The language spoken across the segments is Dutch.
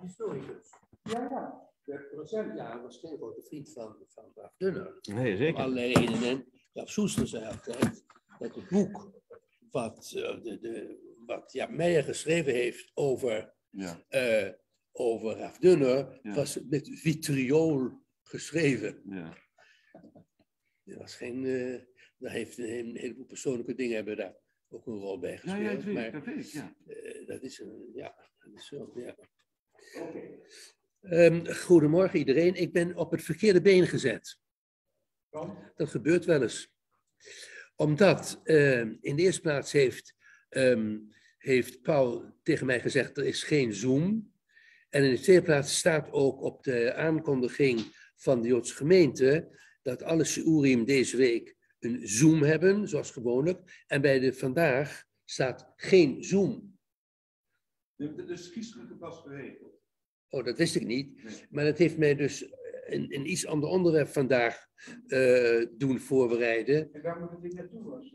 historicus. Ja. Ja, was geen grote vriend van Ralph Dunner. Nee, Om zeker. allerlei redenen. Ralph Soester zei altijd dat het boek wat Meijer geschreven heeft over Ralph Dunner, was met vitriool geschreven. Ja. Er was geen, daar heeft een heleboel persoonlijke dingen hebben daar ook een rol bij gespeeld. Dat weet ik, ja. Dat is zo, ja. Goedemorgen iedereen. Ik ben op het verkeerde been gezet. Dat gebeurt wel eens. Omdat in de eerste plaats heeft Paul tegen mij gezegd, er is geen Zoom. En in de tweede plaats staat ook op de aankondiging van de Joodse gemeente dat alle Shiurim deze week een Zoom hebben, zoals gewoonlijk. En bij de vandaag staat geen Zoom. Dus kieslijke was geregeld. Oh, dat wist ik niet. Nee. Maar dat heeft mij dus een iets ander onderwerp vandaag doen voorbereiden. En daar moet het niet naartoe was.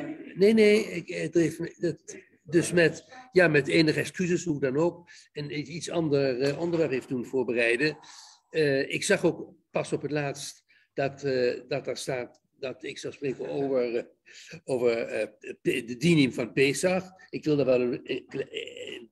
Nee. Dus met enige excuses, hoe dan ook, een iets ander onderwerp heeft doen voorbereiden. Ik zag ook pas op het laatst dat daar staat dat ik zou spreken over de dinim van Pesach. Ik wil daar wel een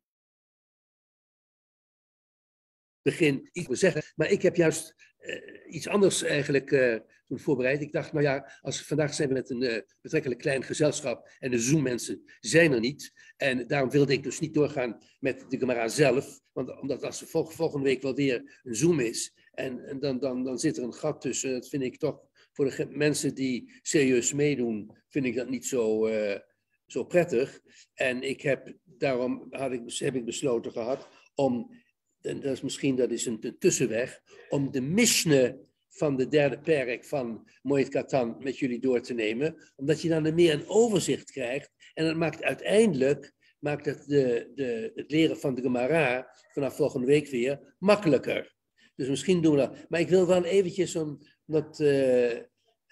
begin iets over zeggen, maar ik heb juist iets anders eigenlijk toen voorbereid. Ik dacht, nou ja, vandaag zijn we met een betrekkelijk klein gezelschap en de Zoom-mensen zijn er niet. En daarom wilde ik dus niet doorgaan met de Gemara zelf, want omdat als er volgende week wel weer een Zoom is en dan zit er een gat tussen. Dat vind ik toch, voor de mensen die serieus meedoen, vind ik dat niet zo prettig. En daarom heb ik besloten gehad om, en dat is een tussenweg, om de Mishneh van de derde perk van Moed Katan met jullie door te nemen, omdat je dan meer een overzicht krijgt en dat maakt uiteindelijk het leren van de Gemara vanaf volgende week weer makkelijker. Dus misschien doen we dat. Maar ik wil wel eventjes, omdat we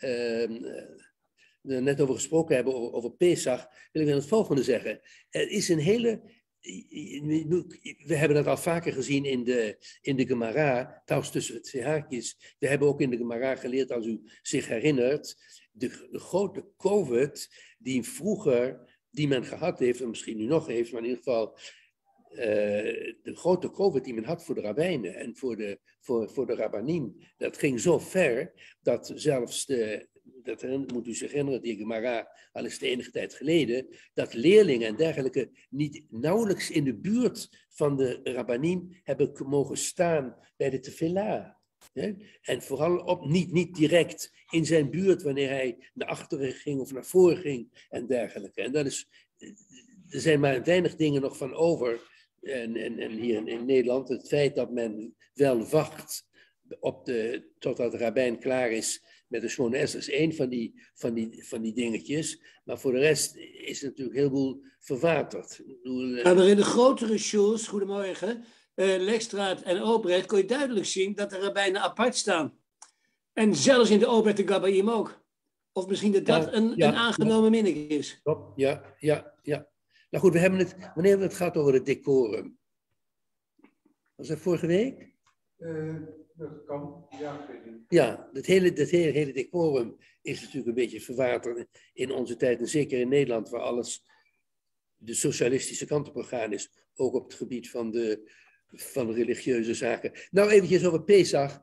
net over gesproken hebben, over Pesach, wil ik wel het volgende zeggen. Er is een hele... We hebben dat al vaker gezien in de Gemara, trouwens tussen het twee haakjes. We hebben ook in de Gemara geleerd, als u zich herinnert, de grote COVID die men gehad heeft, en misschien nu nog heeft, maar in ieder geval de grote COVID die men had voor de rabbijnen en voor de rabbanim. Dat ging zo ver dat zelfs moet u zich herinneren, die Gemara, al is het enige tijd geleden, dat leerlingen en dergelijke nauwelijks in de buurt van de rabbanim hebben mogen staan bij de tefillah. En vooral niet direct in zijn buurt wanneer hij naar achteren ging of naar voren ging en dergelijke. En er zijn maar weinig dingen nog van over. En hier in Nederland, het feit dat men wel wacht totdat de rabbijn klaar is met de Shmona Esrei is één van die dingetjes. Maar voor de rest is het natuurlijk heel veel verwaterd. Maar in de grotere shuls, goedemorgen, Lekstraat en Obrecht, kon je duidelijk zien dat de rabbijnen apart staan. En zelfs in de Obrecht de Gabbaim ook. Of misschien dat een aangenomen minnig is. Ja. Nou goed, wanneer we het gaat over het decorum. Was dat vorige week? Dat kan, ja. Ja, het hele decorum is natuurlijk een beetje verwaterd in onze tijd. En zeker in Nederland, waar alles de socialistische kant op gegaan is. Ook op het gebied van de religieuze zaken. Nou, eventjes over Pesach.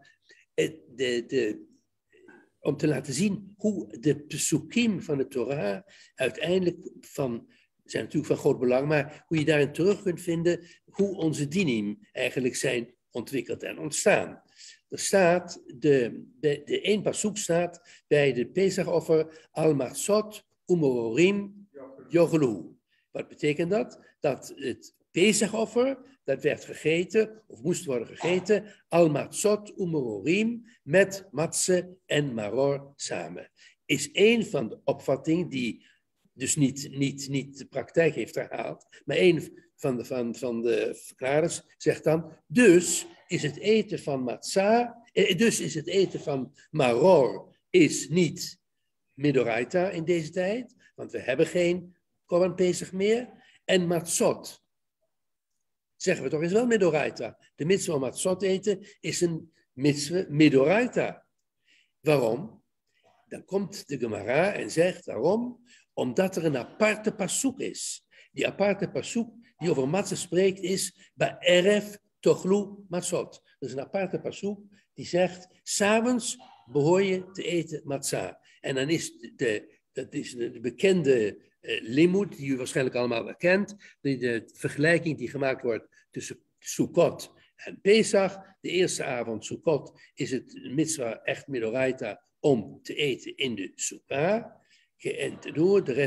Om te laten zien hoe de pesukim van de Torah uiteindelijk zijn natuurlijk van groot belang, maar hoe je daarin terug kunt vinden hoe onze dinim eigenlijk zijn ontwikkeld en ontstaan. Er staat, de één pasuk staat bij de Pesachoffer, al matzot umorim yochelu. Wat betekent dat? Dat het Pesachoffer, dat werd gegeten, of moest worden gegeten, al matzot umorim, met matze en maror samen. Is één van de opvattingen die dus niet de praktijk heeft herhaald, maar één van de verklaarders zegt dan, dus is het eten van matzah, dus is het eten van maror is niet midoraita in deze tijd, want we hebben geen Korban Pesach meer, en matzot zeggen we toch, is wel Midoraita. De mitzvah om matzot te eten is een mitzvah Midoraita. Waarom? Dan komt de Gemara en zegt, waarom? Omdat er een aparte pasuk is. Die aparte pasuk die over matzah spreekt is Ba'erev tochlu matzot. Dat is een aparte pasuk die zegt, 's avonds behoor je te eten matzah. En dan is dat is de bekende limud, die u waarschijnlijk allemaal wel kent, de vergelijking die gemaakt wordt tussen Sukkot en Pesach. De eerste avond Sukkot is het mitzvah echt Midoraita om te eten in de Sukkah. En te doen, de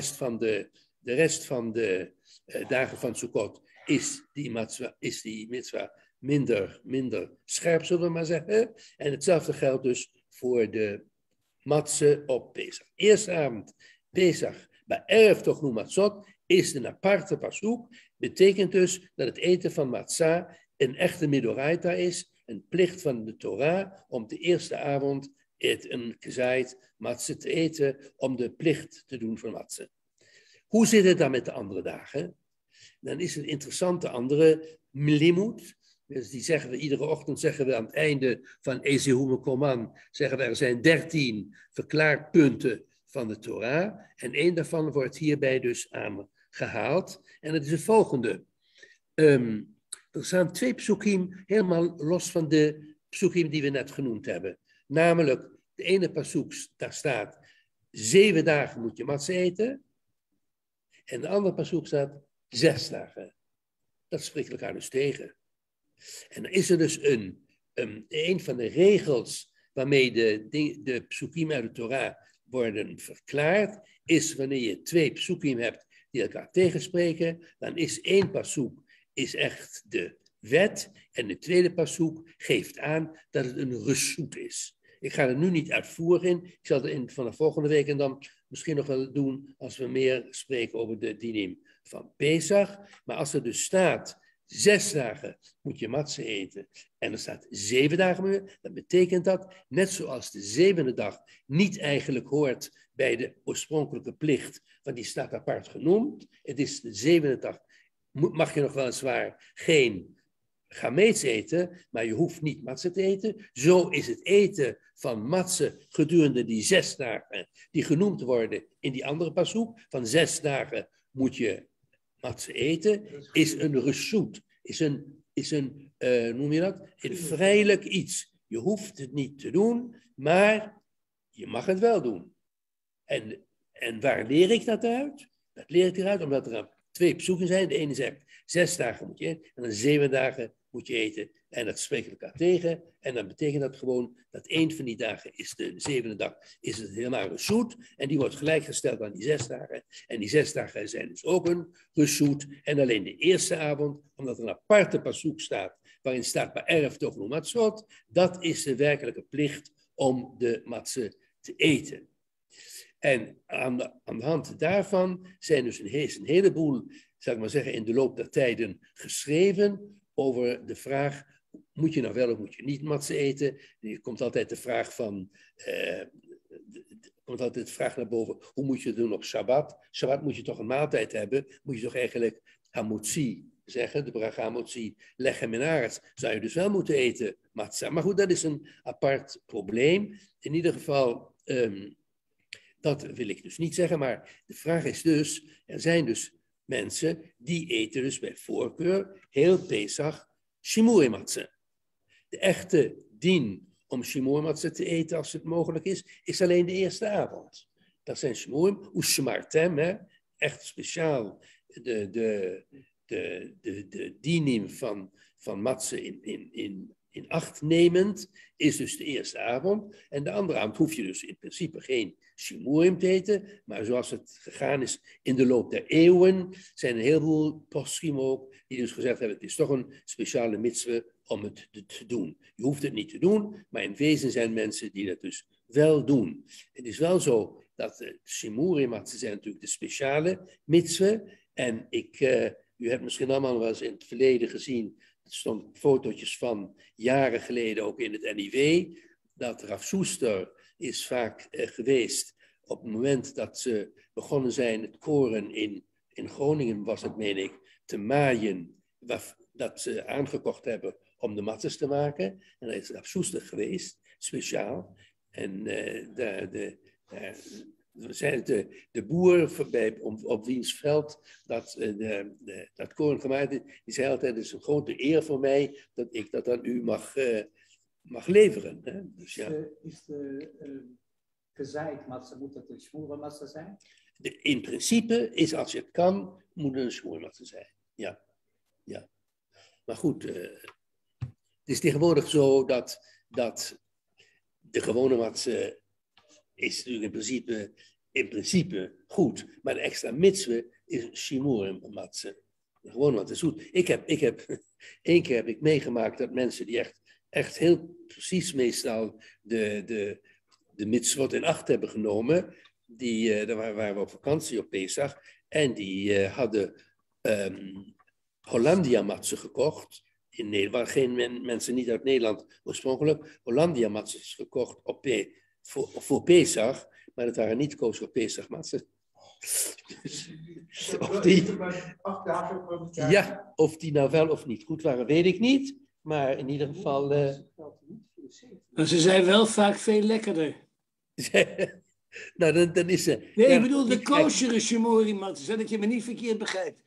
rest van de dagen van Sukkot is die mitzvah minder scherp, zullen we maar zeggen. En hetzelfde geldt dus voor de matzah op Pesach. Eerste avond Pesach, bij Erev Tochnu Matzot, is een aparte pasuk. Betekent dus dat het eten van matzah een echte Midoraita is, een plicht van de Torah om de eerste avond een gezaaid matzah te eten, om de plicht te doen van matzah. Hoe zit het dan met de andere dagen? Dan is het interessante andere limud. Dus die zeggen we iedere ochtend, zeggen we aan het einde van Ezehume Koman, zeggen we er zijn 13 verklaarpunten van de Torah. En één daarvan wordt hierbij dus aangehaald. En het is het volgende. Er staan 2 psukim helemaal los van de psukim die we net genoemd hebben. Namelijk, de ene pasuk, daar staat 7 dagen moet je matzah eten. En de andere pasuk staat 6 dagen. Dat spreekt elkaar dus tegen. En dan is er dus een van de regels waarmee de psukim uit de Torah worden verklaard, is wanneer je 2 psukim hebt die elkaar tegenspreken, dan is 1 pasuk is echt de wet en de tweede pasuk geeft aan dat het een reshut is. Ik ga er nu niet uitvoeren in. Ik zal het vanaf volgende week en dan misschien nog wel doen als we meer spreken over de dinim van Pesach. Maar als er dus staat 6 dagen moet je matzah eten en er staat 7 dagen, dan betekent dat, net zoals de 7e dag niet eigenlijk hoort bij de oorspronkelijke plicht, want die staat apart genoemd. Het is de 7e dag, mag je nog weliswaar geen chametz eten, maar je hoeft niet matzah te eten. Zo is het eten van matzah gedurende die 6 dagen, die genoemd worden in die andere pasuk, van 6 dagen moet je matzah eten, is een reshut, is een noem je dat? Een vrijelijk iets. Je hoeft het niet te doen, maar je mag het wel doen. En waar leer ik dat uit? Dat leer ik eruit omdat er 2 psukim zijn. De ene zegt 6 dagen moet je eten en dan 7 dagen moet je eten. En dat spreekt elkaar tegen. En dan betekent dat gewoon dat 1 van die dagen is de 7e dag, is het helemaal reshut. En die wordt gelijkgesteld aan die 6 dagen. En die 6 dagen zijn dus ook een reshut. En alleen de eerste avond, omdat er een aparte pasuk staat, waarin staat Ba'erev tochlu matzot, dat is de werkelijke plicht om de matzah te eten. En aan de hand daarvan zijn dus een heleboel, zal ik maar zeggen, in de loop der tijden geschreven over de vraag, moet je nou wel of moet je niet matzah eten? Er komt altijd de vraag komt altijd de vraag naar boven, hoe moet je het doen op Shabbat? Shabbat moet je toch een maaltijd hebben, moet je toch eigenlijk hamotzi zeggen, de bracha hamotzi, lechem en aretz, zou je dus wel moeten eten matzah. Maar goed, dat is een apart probleem. In ieder geval, dat wil ik dus niet zeggen, maar de vraag is dus, er zijn dus mensen die eten dus bij voorkeur heel Pesach shimurei matzah. De echte dien om shimurei matzah te eten als het mogelijk is alleen de eerste avond. Dat zijn shimurei, ushmartem, echt speciaal de dinim van matzah in acht nemend, is dus de eerste avond. En de andere avond hoef je dus in principe geen shimurim te eten, maar zoals het gegaan is in de loop der eeuwen, zijn een heleboel poskim ook, die dus gezegd hebben, het is toch een speciale mitzvah om het te doen. Je hoeft het niet te doen, maar in wezen zijn mensen die dat dus wel doen. Het is wel zo dat de shimurim zijn natuurlijk de speciale mitzvah. En u hebt misschien allemaal wel eens in het verleden gezien, er stonden fotootjes van jaren geleden ook in het NIW, dat Rav Soester is vaak geweest op het moment dat ze begonnen zijn het koren in Groningen was het, meen ik, te maaien, dat ze aangekocht hebben om de matzes te maken. En dat is naar Soester geweest, speciaal. En daar zijn de boer op wiens veld dat koren gemaakt is, die zei altijd, het is een grote eer voor mij dat ik dat aan u mag leveren. Hè? Dus, ja. Is de gezaaid matze, moet dat een schmoerenmatze zijn? In principe is, als je het kan, moet het een schmoermatze zijn. Ja. Maar goed, het is tegenwoordig zo dat de gewone matze is natuurlijk in principe goed, maar de extra mitzwe is shimorim-matze. De gewone matze is goed. Eén keer heb ik meegemaakt dat mensen die echt heel precies meestal de mitzvot in acht hebben genomen, daar waren we op vakantie op Pesach, en die hadden Hollandia-matze gekocht. In Nederland waren geen mensen niet uit Nederland oorspronkelijk. Hollandia-matzes gekocht voor Pesach, maar dat waren niet kosher Pesach-matzes. Of die nou wel of niet goed waren, weet ik niet. Maar in ieder geval... Maar ze zijn wel vaak veel lekkerder. Nou, dan is ze... Nee, ik bedoel de kosher shimori-matzes, dat je me niet verkeerd begrijpt.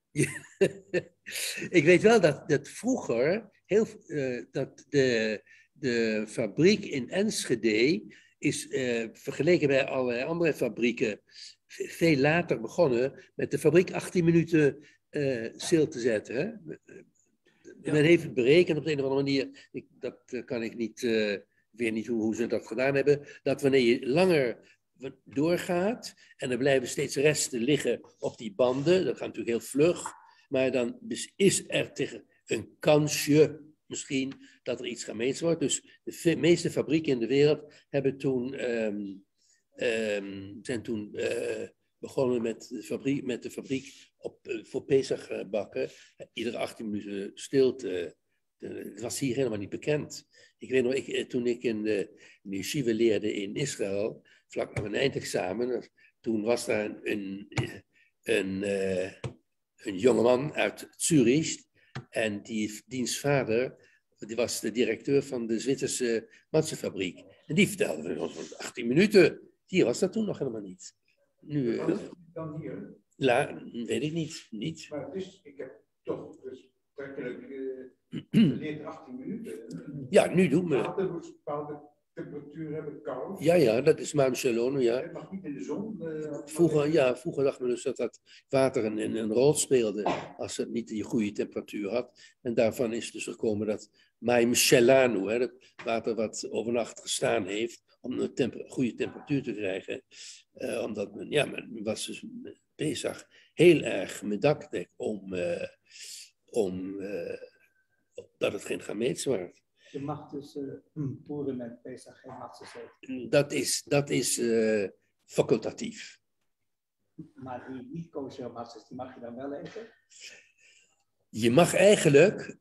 Ik weet wel dat vroeger dat de fabriek in Enschede is vergeleken bij allerlei andere fabrieken veel later begonnen met de fabriek 18 minuten stil te zetten. Hè? Men heeft het berekend op de een of andere manier, dat kan ik niet, weet niet hoe ze dat gedaan hebben, dat wanneer je langer doorgaat en er blijven steeds resten liggen op die banden, dat gaat natuurlijk heel vlug, maar dan is er tegen een kansje misschien dat er iets gemeten wordt. Dus de meeste fabrieken in de wereld hebben zijn toen begonnen met de fabriek voor Pesach bakken. Iedere 18 minuten stilte. Dat was hier helemaal niet bekend. Ik weet nog, toen ik in de yeshiva leerde in Israël, vlak na mijn eindexamen, toen was daar een jongeman uit Zurich. En diens vader, die was de directeur van de Zwitserse matsenfabriek. En die vertelde ons 18 minuten. Hier was dat toen nog helemaal niet. Nu, Dan hier. Weet ik niet. Maar ik heb toch dus werkelijk geleerd 18 minuten. Ja, nu doen we. Dat moet een bepaalde temperatuur hebben, koud. Ja, dat is Maan Shalom, ja. Het mag niet in de zon. Vroeger dacht men dus dat water een rol speelde als het niet de goede temperatuur had. En daarvan is dus gekomen dat Maim Shelanu, het water wat overnacht gestaan heeft, om een goede temperatuur te krijgen. Omdat men was dus Pesach heel erg medakdek om dat het geen gameets was. Je mag dus boeren met Pesach geen matzes eten. Dat is facultatief. Maar die niet kosher matzes, die mag je dan wel eten? Je mag eigenlijk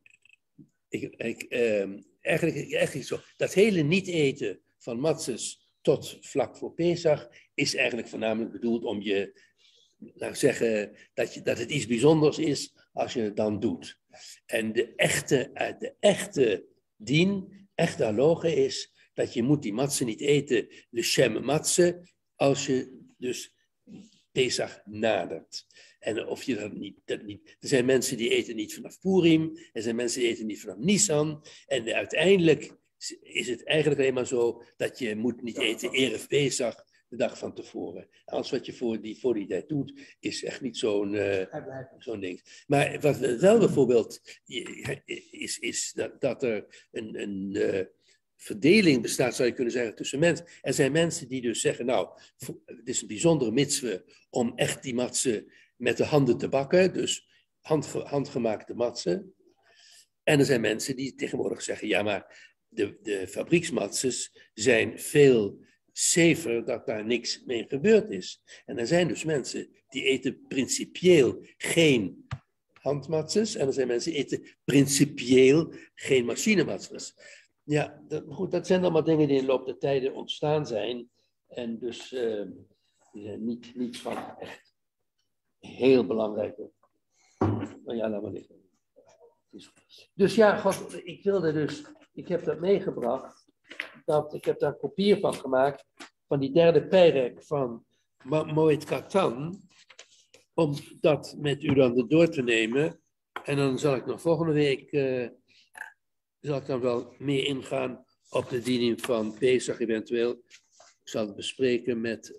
zo, dat hele niet eten van matzes tot vlak voor Pesach is eigenlijk voornamelijk bedoeld om je, laat zeggen, dat het iets bijzonders is als je het dan doet. En de echte haloge is dat je moet die matze niet eten, de shem matze, als je dus Pesach nadert. En of je dat niet. Er zijn mensen die eten niet vanaf Purim, er zijn mensen die eten niet vanaf Nisan. En uiteindelijk is het eigenlijk alleen maar zo dat je moet niet eten Erev Pesach de dag van tevoren. Alles wat je voor die tijd doet, is echt niet zo'n ding. Maar wat wel bijvoorbeeld is dat er een verdeling bestaat, zou je kunnen zeggen, tussen mensen. Er zijn mensen die dus zeggen, nou, het is een bijzondere mitzwe om echt die matze met de handen te bakken, dus handgemaakte matze. En er zijn mensen die tegenwoordig zeggen, ja, maar de fabrieksmatzes zijn veel safer dat daar niks mee gebeurd is. En er zijn dus mensen die eten principieel geen handmatzes en er zijn mensen die eten principieel geen machinematzes. Ja, dat zijn allemaal dingen die in de loop der tijden ontstaan zijn en dus niet van echt heel belangrijke. Maar ja, laat maar liggen. Dus ja, God, ik heb dat meegebracht. Ik heb daar een kopie van gemaakt, van die derde perek van Moed Katan, om dat met u dan door te nemen. En dan zal ik nog volgende week, zal ik dan wel meer ingaan op de bediening van Pesach eventueel. Ik zal het bespreken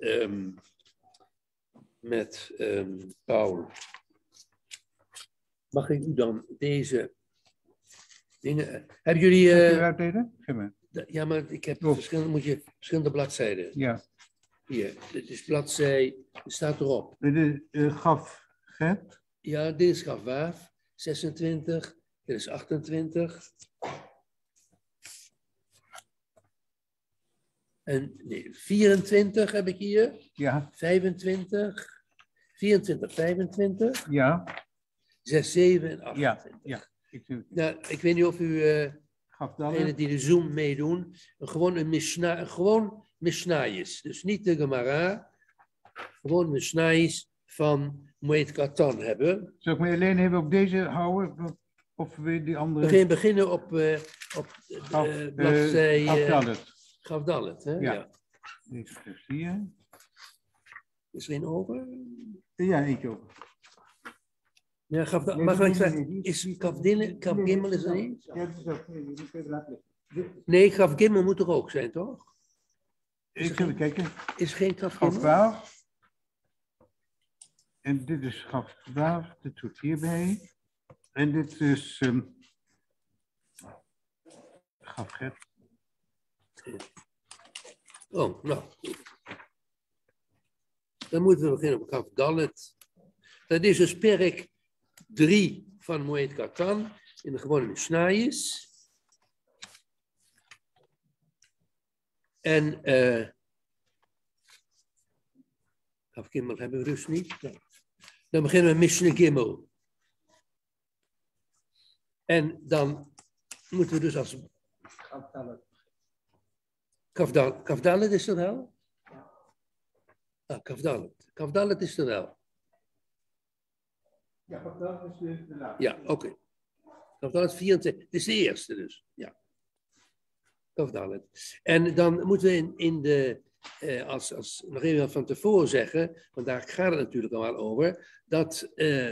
met Paul. Mag ik u dan deze dingen... Hebben jullie... ja, maar ik heb verschillende bladzijden. Ja. Hier, dit is bladzij, het staat erop. Dit is Gaf Get. Ja, dit is Gaf Waaf, 26, dit is 28. En nee, 24 heb ik hier. Ja. 25, 24, 25. Ja. 6, 7 en 28. Ja. Nou, ik weet niet of u, degenen die de Zoom meedoen, gewoon een Mishnayis. Dus niet de Gemara, gewoon Mishnayis van Moed Katan hebben. Zal ik me alleen even op deze houden? Of weer die andere? We beginnen op bladzij... Gafdalet, hè? Ja. Deze dus hier. Is er een over? Ja, eentje over. Ja, Gafdalet. Mag ik zeggen, is Gafgimmel is er niet? Ja, dat is ook. Je moet even laten liggen. Nee, Gafgimmel moet er ook zijn, toch? Ik ga even kijken. Is geen Gafgimmel? Gaf en dit is Gaf 12, dit hoort hierbij. En dit is Gaf Get. Oh, nou. Dan moeten we beginnen op Gafdalet. Dat is dus perk 3 van Moed Katan in de gewone Mishnayis. En Gafgimmel hebben we dus niet. Nou. Dan beginnen we met Mishnah Gimmel. En dan moeten we dus als... Kafdalet is er wel? Ah, Kafdalet is er wel. Ja, Kafdalet is de laatste. Ja, oké. Kafdalet 24, het is de eerste dus. Ja. Kafdalet. En dan moeten we in de, als nog even van tevoren zeggen, want daar gaat het natuurlijk allemaal over, dat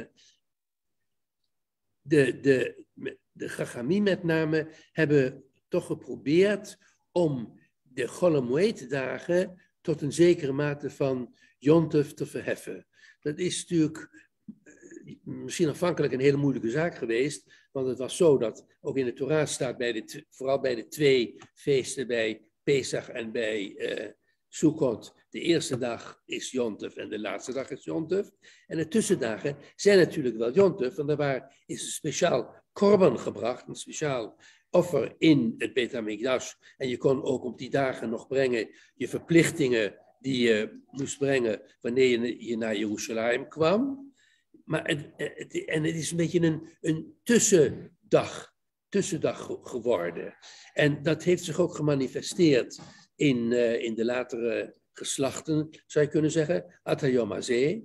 de Chachamim met name hebben toch geprobeerd om de Chol Hamoed dagen tot een zekere mate van Jontef te verheffen. Dat is natuurlijk misschien afhankelijk een hele moeilijke zaak geweest, want het was zo dat ook in de Torah staat, vooral bij de twee feesten, bij Pesach en bij Sukkot, de eerste dag is Jontef en de laatste dag is Jontef. En de tussendagen zijn natuurlijk wel Jontef, want daar is een speciaal korban gebracht, een speciaal offer in het Beit HaMikdash. En je kon ook op die dagen nog brengen je verplichtingen die je moest brengen wanneer je naar Jeruzalem kwam. Maar het is een beetje een tussendag geworden. En dat heeft zich ook gemanifesteerd in de latere geslachten, zou je kunnen zeggen. Atayom Hazeh.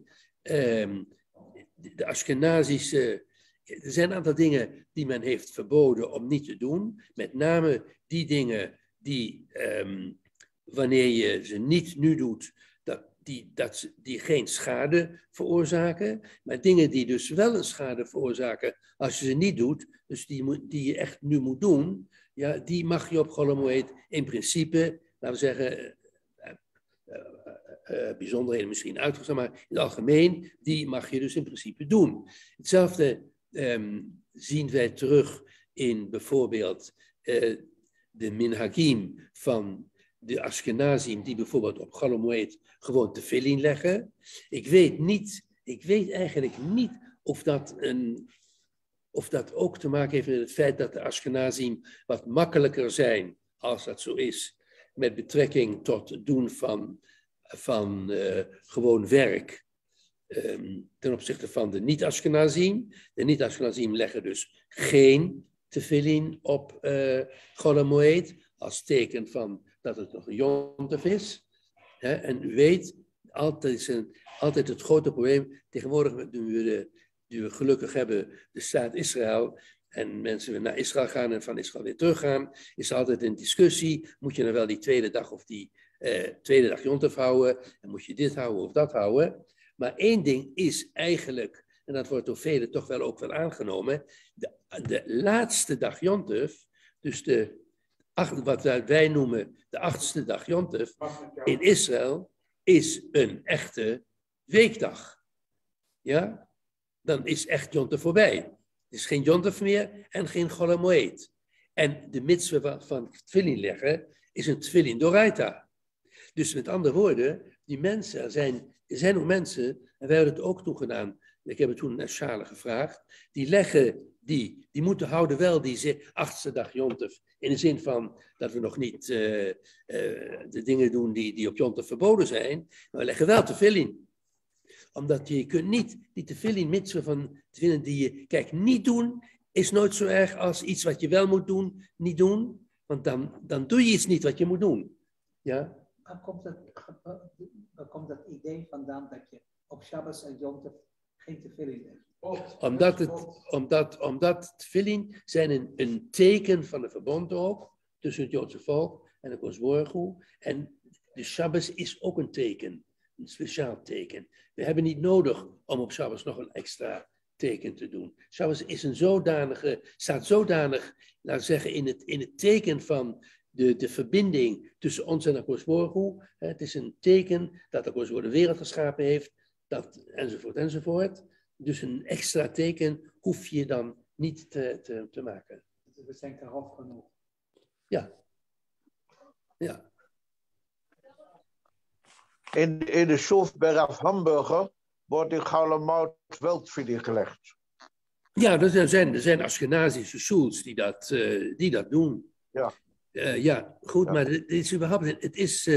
De Ashkenazische... Er zijn een aantal dingen die men heeft verboden om niet te doen. Met name die dingen die, wanneer je ze niet nu doet, die geen schade veroorzaken. Maar dingen die dus wel een schade veroorzaken als je ze niet doet, dus die je echt nu moet doen, ja, die mag je op Chol Hamoed in principe, laten we zeggen, bijzonderheden misschien uitgezonderd, maar in het algemeen, die mag je dus in principe doen. Hetzelfde zien wij terug in bijvoorbeeld de minhagim van de Ashkenazim die bijvoorbeeld op Chol Hamoed gewoon tefillin leggen. Ik weet eigenlijk niet of dat ook te maken heeft met het feit dat de Ashkenazim wat makkelijker zijn, als dat zo is, met betrekking tot het doen van gewoon werk. Ten opzichte van de niet-Ashkenazim. De niet-Ashkenazim leggen dus geen tefillin op Chol Hamoed als teken van dat het nog een jontef is. En u weet, altijd het grote probleem, tegenwoordig nu we gelukkig hebben de staat Israël, en mensen naar Israël gaan en van Israël weer teruggaan, is er altijd een discussie. Moet je nou wel die tweede dag of die tweede dag Jontef houden? En moet je dit houden of dat houden? Maar één ding is eigenlijk, en dat wordt door velen toch wel ook wel aangenomen, de laatste dag Jontef, dus wat wij noemen de 8e dag Jontef, in Israël, is een echte weekdag. Ja? Dan is echt Jontef voorbij. Het is geen Jontef meer en geen Chol HaMoed. En de mitzwa van tefillin leggen is een tefillin doraita. Dus met andere woorden, die mensen, er zijn nog mensen, en wij hebben het ook toen gedaan, ik heb het toen naar Schalen gevraagd, die leggen, die moeten houden wel die 8e dag Jontef, in de zin van dat we nog niet de dingen doen die op Jontef verboden zijn, maar we leggen wel tefillin. Omdat je kunt niet die tefillin mitzwa van tefillin die je, kijk, niet doen is nooit zo erg als iets wat je wel moet doen, niet doen, want dan doe je iets niet wat je moet doen. Ja? Waar komt dat idee vandaan dat je op Shabbos en Jontef geen tefillin legt? Omdat tefillin zijn een teken van de verbond ook, tussen het Joodse volk en de Kodesh Baruch Hu. En de Shabbos is ook een teken, een speciaal teken. We hebben niet nodig om op Shabbos nog een extra teken te doen. Shabbos is staat zodanig, laten we zeggen, in het teken van de verbinding tussen ons en de Kodesh Baruch Hu. Het is een teken dat de Kodesh Baruch Hu de wereld geschapen heeft, enzovoort, enzovoort. Dus een extra teken hoef je dan niet te maken. We zijn erop genoeg. Ja. Ja. In de Shulf bij Rav Hamburger wordt in Chol HaMoed wel tefillin gelegd. Ja, er zijn Ashkenazische shuls die dat doen. Ja. Ja, goed, Ja. maar het is überhaupt, het is,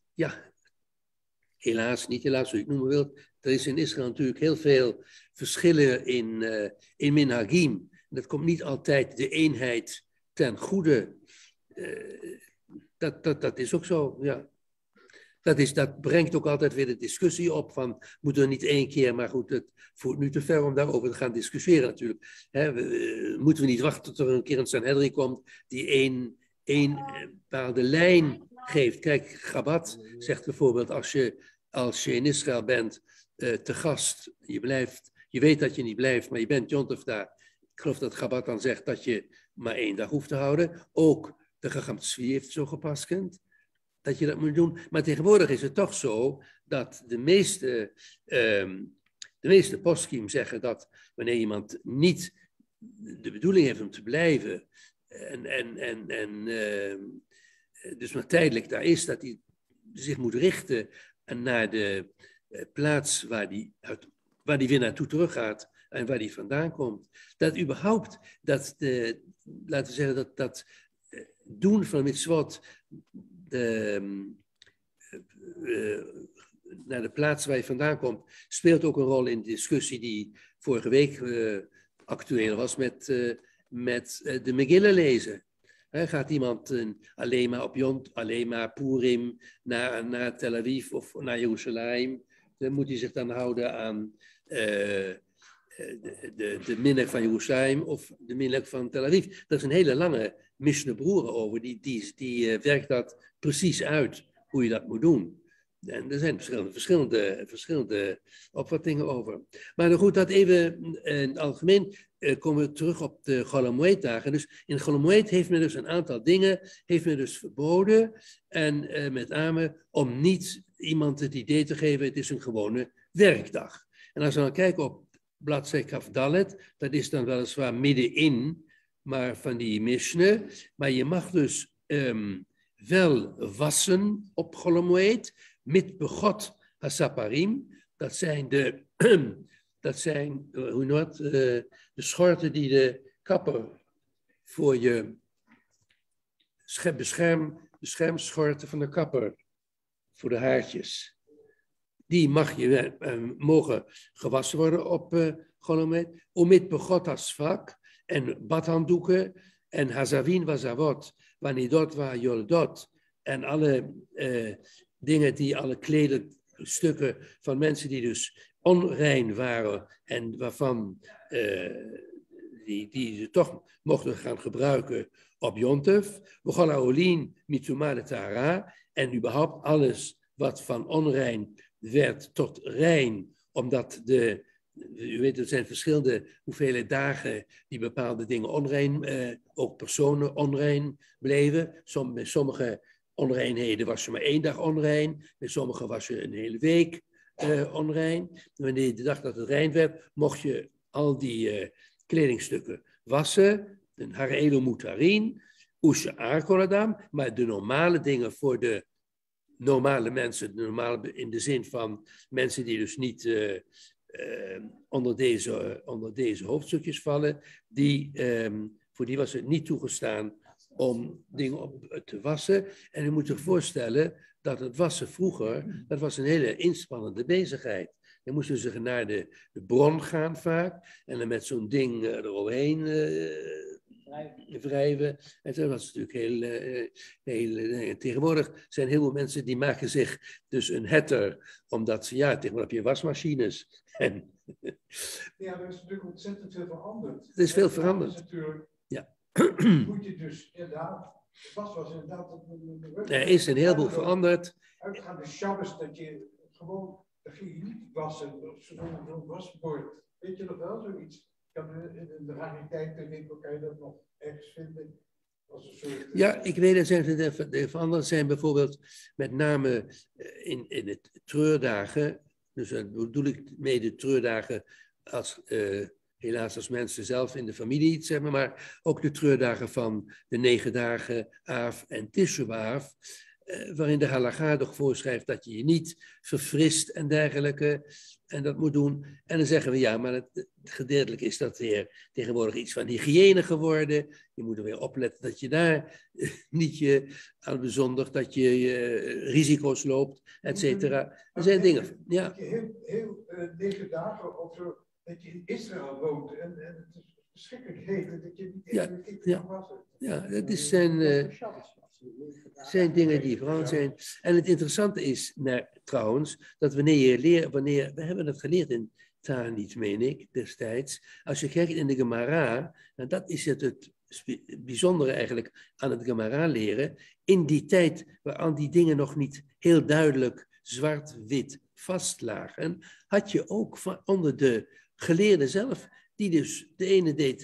helaas, niet helaas, hoe je het noemen wilt, er is in Israël natuurlijk heel veel verschillen in minhagim. Dat komt niet altijd de eenheid ten goede. Dat is ook zo, ja. Dat brengt ook altijd weer de discussie op van, moeten we niet één keer, maar goed, het voert nu te ver om daarover te gaan discussiëren natuurlijk. Moeten we niet wachten tot er een keer een Sanhedrin komt die één bepaalde lijn geeft. Kijk, Chabad zegt bijvoorbeeld, als je in Israël bent te gast, je weet dat je niet blijft, maar je bent Jontef daar. Ik geloof dat Chabad dan zegt dat je maar 1 dag hoeft te houden. Ook de Chacham Tzvi heeft zo gepaskend dat je dat moet doen. Maar tegenwoordig is het toch zo dat de meeste poskim zeggen dat wanneer iemand niet de bedoeling heeft om te blijven dus maar tijdelijk daar is, dat hij zich moet richten naar de plaats waar die weer naartoe teruggaat en waar die vandaan komt. Dat überhaupt, laten we zeggen, dat doen van mitzvot naar de plaats waar je vandaan komt, speelt ook een rol in de discussie die vorige week actueel was met de Megillah lezen. Gaat iemand alleen maar Purim naar Tel Aviv of naar Jeruzalem, dan moet hij zich dan houden aan de minhag van Jeruzalem of de minhag van Tel Aviv. Er is een hele lange Mishnah Broeren over, die werkt dat precies uit, hoe je dat moet doen. En er zijn verschillende opvattingen over. Maar dan goed, dat even in het algemeen komen we terug op de Chol HaMoed dagen. Dus in Chol HaMoed heeft men dus een aantal dingen verboden. En met name om niet iemand het idee te geven, het is een gewone werkdag. En als we dan kijken op bladzijde Kaf Dalet, dat is dan weliswaar middenin, maar van die Mishnah. Maar je mag dus wel wassen op Chol HaMoed, mit begot hasaparim, dat zijn de schorten die de kapper voor je beschermschorten van de kapper, voor de haartjes. Die mogen gewassen worden op Chol HaMoed. Omit begot hasvak en badhanddoeken en hazavin wazavot, wanidot wa yoldot en alle dingen alle kledingstukken van mensen die dus onrein waren en waarvan die ze toch mochten gaan gebruiken op Jontef. Begon Olin, Mitsumade Tara. En überhaupt alles wat van onrein werd tot rein. Omdat u weet, er zijn verschillende hoeveelheid dagen die bepaalde dingen onrein, ook personen onrein bleven. Bij sommige onreinheden was je maar 1 dag onrein. Bij sommige was je een hele week onrein. Wanneer je de dag dat het rein werd, mocht je al die kledingstukken wassen. Een harelo mutarin, ushe arkoladam. Maar de normale dingen voor de normale mensen, in de zin van mensen die dus niet onder deze hoofdstukjes vallen, voor die was het niet toegestaan om dingen op te wassen. En u moet zich voorstellen dat het wassen vroeger, dat was een hele inspannende bezigheid. Dan moesten ze naar de bron gaan vaak en dan met zo'n ding eroverheen wrijven. En dat was natuurlijk heel tegenwoordig zijn heel veel mensen die maken zich dus een hetter, omdat ze, tegenwoordig heb je wasmachines. Ja, er is natuurlijk ontzettend veel veranderd. Er is veel veranderd. Natuurlijk, ja. Moet je dus inderdaad, was inderdaad... Er is een heleboel veranderd. Uitgaande Shabbos, dat je gewoon, dat ging je niet wassen, of zo'n wasbord. Weet je nog wel, zoiets? In de rariteitenwinkel kan je dat nog ergens vinden. Als een soort, ja, ik weet dat de veranderd zijn bijvoorbeeld met name in het treurdagen. Dus dat bedoel ik mee de treurdagen als, helaas als mensen zelf in de familie, zeg maar ook de treurdagen van de 9 dagen Av en Tisha B'Av, waarin de halacha toch voorschrijft dat je je niet verfrist en dergelijke, en dat moet doen. En dan zeggen we, ja, maar het gedeeltelijk is dat weer tegenwoordig iets van hygiëne geworden. Je moet er weer opletten dat je daar niet je aan bezondigt, dat je risico's loopt, et cetera. Er zijn dingen, ja. Dat je heel 9 dagen of zo, dat je in Israël woont en het is verschrikkelijk heet, dat je niet even kan wassen. Ja, dat zijn dingen die veranderd zijn. En het interessante is trouwens, dat wanneer je leert, we hebben dat geleerd in Ta'anit, meen ik, destijds. Als je kijkt in de Gemara, en dat is het bijzondere eigenlijk aan het Gemara leren, in die tijd waar al die dingen nog niet heel duidelijk zwart-wit vastlagen, had je ook onder de geleerden zelf, die dus, de ene deed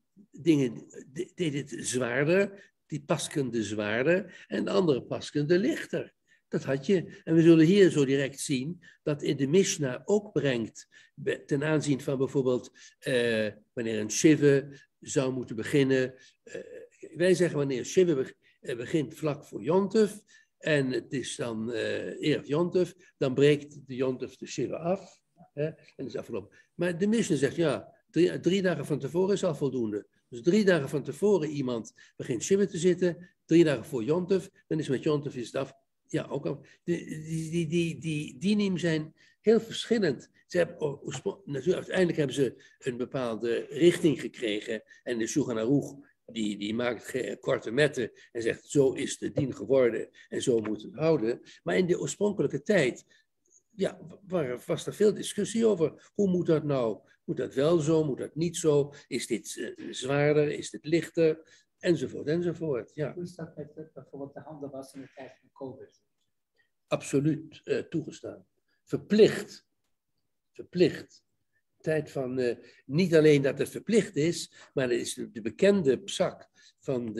het zwaarder, die paskende zwaarder, en de andere paskende lichter. Dat had je. En we zullen hier zo direct zien dat in de Mishnah ook brengt, ten aanzien van bijvoorbeeld wanneer een shiva zou moeten beginnen. Wij zeggen wanneer shiva begint vlak voor Jontef, en het is dan Erev Jontef, dan breekt de Jontef de shiva af. En dat is afgelopen. Maar de Mishnah zegt, ja, 3 dagen van tevoren is al voldoende. Dus 3 dagen van tevoren iemand begint shiva te zitten, 3 dagen voor Jontef, dan is met Jontef is het af. Ja, ook al. Die dinim zijn heel verschillend. Ze hebben, natuurlijk, uiteindelijk hebben ze een bepaalde richting gekregen. En de Shulchan Aruch, die maakt korte metten en zegt, zo is de dien geworden en zo moet het houden. Maar in de oorspronkelijke tijd, ja, was er veel discussie over. Hoe moet dat nou? Moet dat wel zo? Moet dat niet zo? Is dit zwaarder? Is dit lichter? Enzovoort, enzovoort. Ja. Hoe is dat met bijvoorbeeld de handen wassen in de tijd van COVID? Absoluut toegestaan. Verplicht. Verplicht. Tijd van, niet alleen dat het verplicht is, maar er is de bekende psak van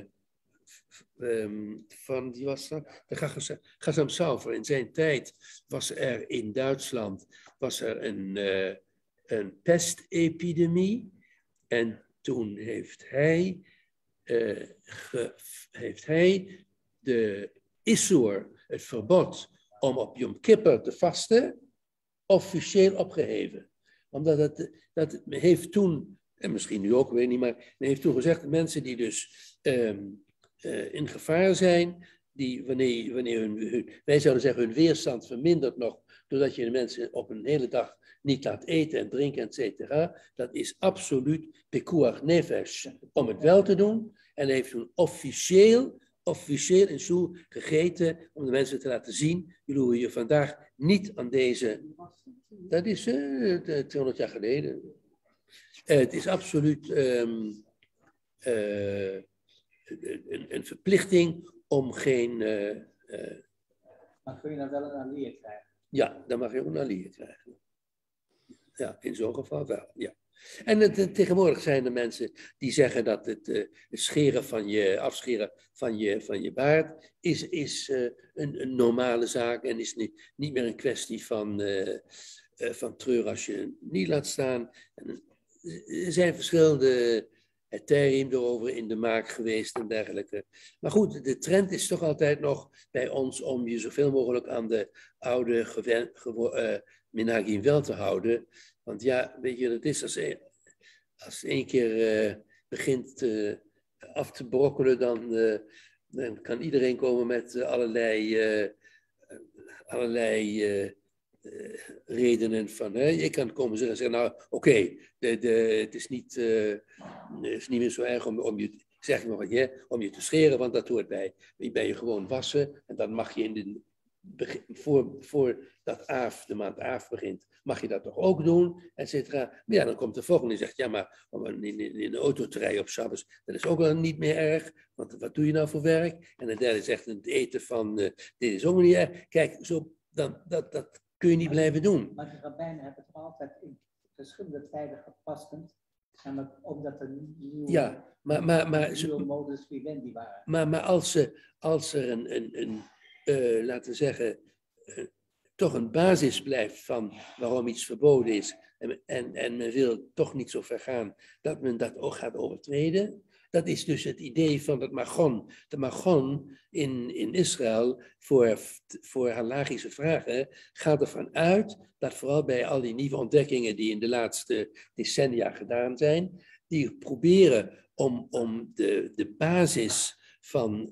die was dat? De Chassam Sofer. In zijn tijd was er in Duitsland een pestepidemie. En toen heeft hij de Issur, het verbod om op Yom Kippur te vasten, officieel opgeheven. Omdat dat heeft toen, en misschien nu ook, weet niet, maar heeft toen gezegd dat mensen die dus in gevaar zijn, die wanneer wij zouden zeggen hun weerstand vermindert nog, doordat je de mensen op een hele dag niet laat eten en drinken, et cetera, dat is absoluut pekuach nefesh om het wel te doen. En hij heeft toen officieel in Sjoel gegeten om de mensen te laten zien, jullie hoeven je vandaag niet aan deze, dat is 200 jaar geleden. Het is absoluut een verplichting om geen... Maar kun je dan wel een allier krijgen? Ja, dan mag je ook een allier krijgen. Ja, in zo'n geval wel, ja. En tegenwoordig zijn er mensen die zeggen dat het afscheren van je baard is een normale zaak en is niet meer een kwestie van treur als je het niet laat staan. En er zijn verschillende ethereum erover in de maak geweest en dergelijke. Maar goed, de trend is toch altijd nog bij ons om je zoveel mogelijk aan de oude minhagim wel te houden. Want ja, weet je, dat is als het één keer begint af te brokkelen, dan kan iedereen komen met allerlei redenen van. Je kan komen zeggen, nou oké, het is niet meer zo erg om je, zeg ik nog wat, om je te scheren, want dat hoort bij. Ben je gewoon wassen en dan mag je voor dat de maand Aaf begint, mag je dat toch ook doen, et cetera. Maar ja, dan komt de volgende en zegt, ja, maar om in de auto te rijden op Shabbos, dat is ook wel niet meer erg, want wat doe je nou voor werk? En de derde zegt, het eten van, dit is ook niet erg. Kijk, dat kun je niet blijven doen. Maar de rabbijnen hebben het altijd in verschillende tijden gepast, omdat er nieuwe, ja, nieuwe modus vivendi waren. Maar als er laten we zeggen, toch een basis blijft van waarom iets verboden is en men wil toch niet zo ver gaan dat men dat ook gaat overtreden. Dat is dus het idee van het magon. De magon in Israël voor halagische vragen gaat ervan uit dat vooral bij al die nieuwe ontdekkingen die in de laatste decennia gedaan zijn, die proberen om de basis van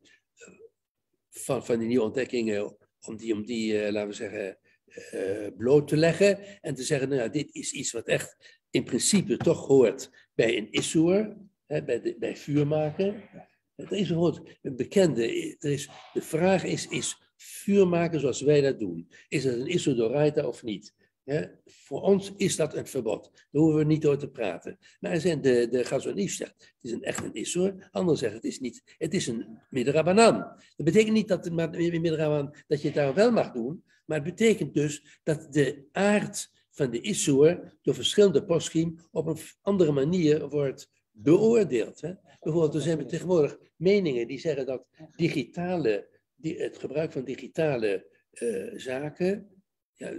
die nieuwe ontdekkingen, om die laten we zeggen, bloot te leggen en te zeggen, nou, dit is iets wat echt in principe toch hoort bij een issoer, bij vuur maken. Er is bijvoorbeeld een bekende, de vraag is vuur maken zoals wij dat doen, is het een issur doraita of niet? Voor ons is dat een verbod. Daar hoeven we niet over te praten. Maar er zijn de Chazon Ish zegt, het is echt een issur. Anderen zeggen, het is niet. Het is een midrabanan. Dat betekent niet dat je het daar wel mag doen. Maar het betekent dus dat de aard van de issur door verschillende poschim op een andere manier wordt beoordeeld. Bijvoorbeeld, er zijn tegenwoordig meningen die zeggen dat het gebruik van digitale zaken, ja,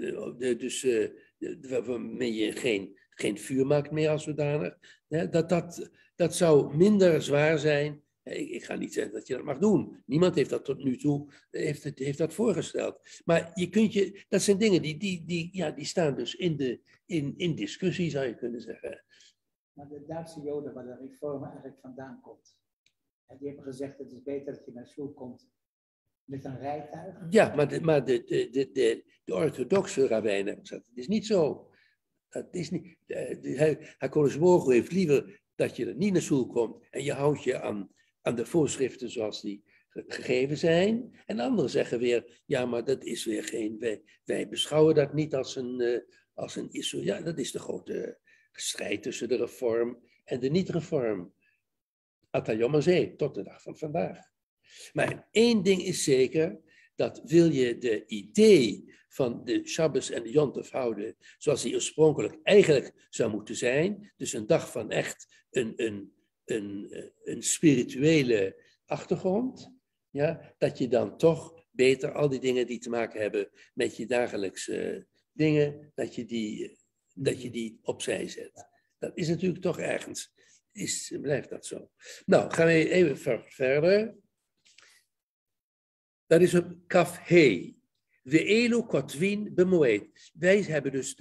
waarmee je geen vuur maakt meer als zodanig, dat zou minder zwaar zijn. Ik ga niet zeggen dat je dat mag doen. Niemand heeft dat tot nu toe heeft dat voorgesteld. Maar dat zijn dingen die staan dus in discussie, zou je kunnen zeggen. Maar de Duitse Joden, waar de reforme eigenlijk vandaan komt, die hebben gezegd, het is beter dat je naar school komt met een rijtuig. Ja, maar de orthodoxe rabbijnen, het is niet zo. Dat is niet. HaKadosh Baruch Hu heeft liever dat je er niet naar school komt en je houdt je aan de voorschriften zoals die gegeven zijn. En anderen zeggen weer, ja, maar dat is weer geen. Wij beschouwen dat niet als een issue. Ja, dat is de grote strijd tussen de reform en de niet-reform. Atayom Azeh, tot de dag van vandaag. Maar één ding is zeker, dat wil je de idee van de Shabbos en de Yom Tov houden, zoals die oorspronkelijk eigenlijk zou moeten zijn, dus een dag van echt een spirituele achtergrond, ja, dat je dan toch beter al die dingen die te maken hebben met je dagelijkse dingen, dat je die opzij zet. Dat is natuurlijk toch ergens, blijft dat zo. Nou, gaan we even verder. Dat is op kaf he. We elu kotwin bemoeid. Wij hebben dus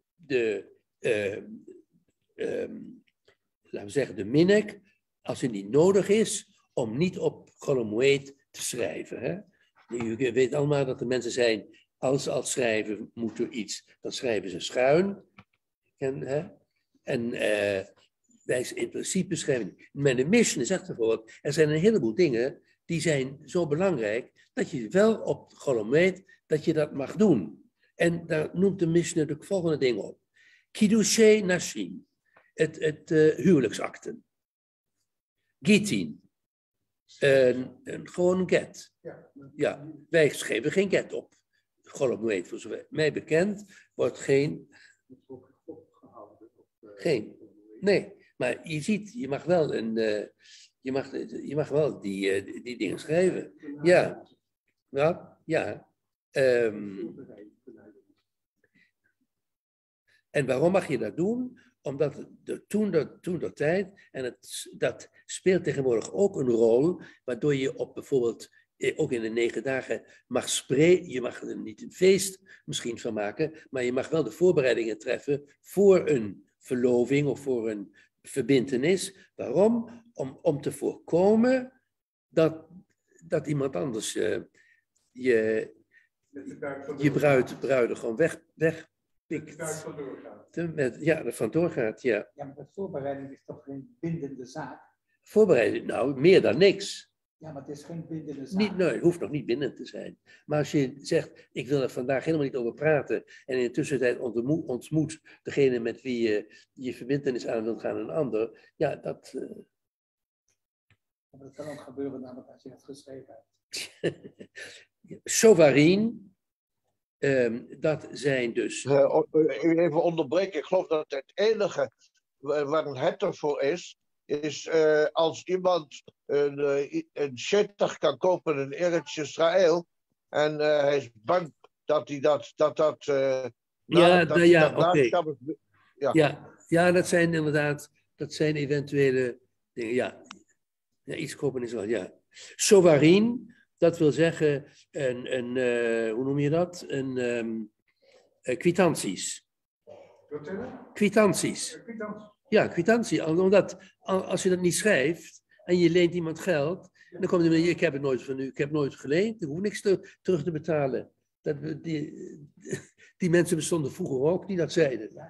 laten we zeggen, de minnek, als het niet nodig is, om niet op Cholomoed te schrijven. Hè? Je weet allemaal dat er mensen zijn, als ze al schrijven moeten iets, dan schrijven ze schuin. En wij in principe schrijven. Maar de Mishnah zegt bijvoorbeeld, er zijn een heleboel dingen die zijn zo belangrijk, dat je wel op Cholomoed, dat je dat mag doen. En daar noemt de Mishnah de volgende dingen op. Kiddushay Nashim. het huwelijksakten. Gitin. Gewoon een get. Ja, wij schrijven geen get op. Golomweet, voor zover mij bekend, wordt geen. Nee, maar je ziet, je mag wel je mag wel die dingen schrijven. Ja. Ja, ja. En waarom mag je dat doen? Omdat toen dat tijd, en dat speelt tegenwoordig ook een rol, waardoor je op bijvoorbeeld, ook in de 9 dagen, mag spreken. Je mag er niet een feest misschien van maken, maar je mag wel de voorbereidingen treffen voor een verloving of voor een verbintenis. Waarom? Om te voorkomen dat iemand anders je bruidegom wegpikt. Ja, er vandoor gaat, ja. Ja, maar de voorbereiding is toch geen bindende zaak? Voorbereiding, nou, meer dan niks. Ja, maar het is geen bindende zaak. Nee, het hoeft nog niet bindend te zijn. Maar als je zegt, ik wil er vandaag helemaal niet over praten, en in de tussentijd ontmoet degene met wie je verbintenis aan wilt gaan een ander, ja, dat... Maar dat kan ook gebeuren namelijk als je het geschreven hebt. Sovarien, dat zijn dus... Even onderbreken, ik geloof dat het enige waar het ervoor is als iemand een shettach kan kopen in Eretz Israël en hij is bang dat hij Ja, dat zijn inderdaad, dat zijn eventuele dingen, ja. Ja, iets kopen is wel, ja. Sovarien, dat wil zeggen, hoe noem je dat? Kwitanties. Kwitanties. Ja, kwitantie. Omdat als je dat niet schrijft en je leent iemand geld, dan komt hij, ik heb het nooit van u, ik heb nooit geleend, ik hoef niks terug te betalen. Die mensen bestonden vroeger ook die dat zeiden.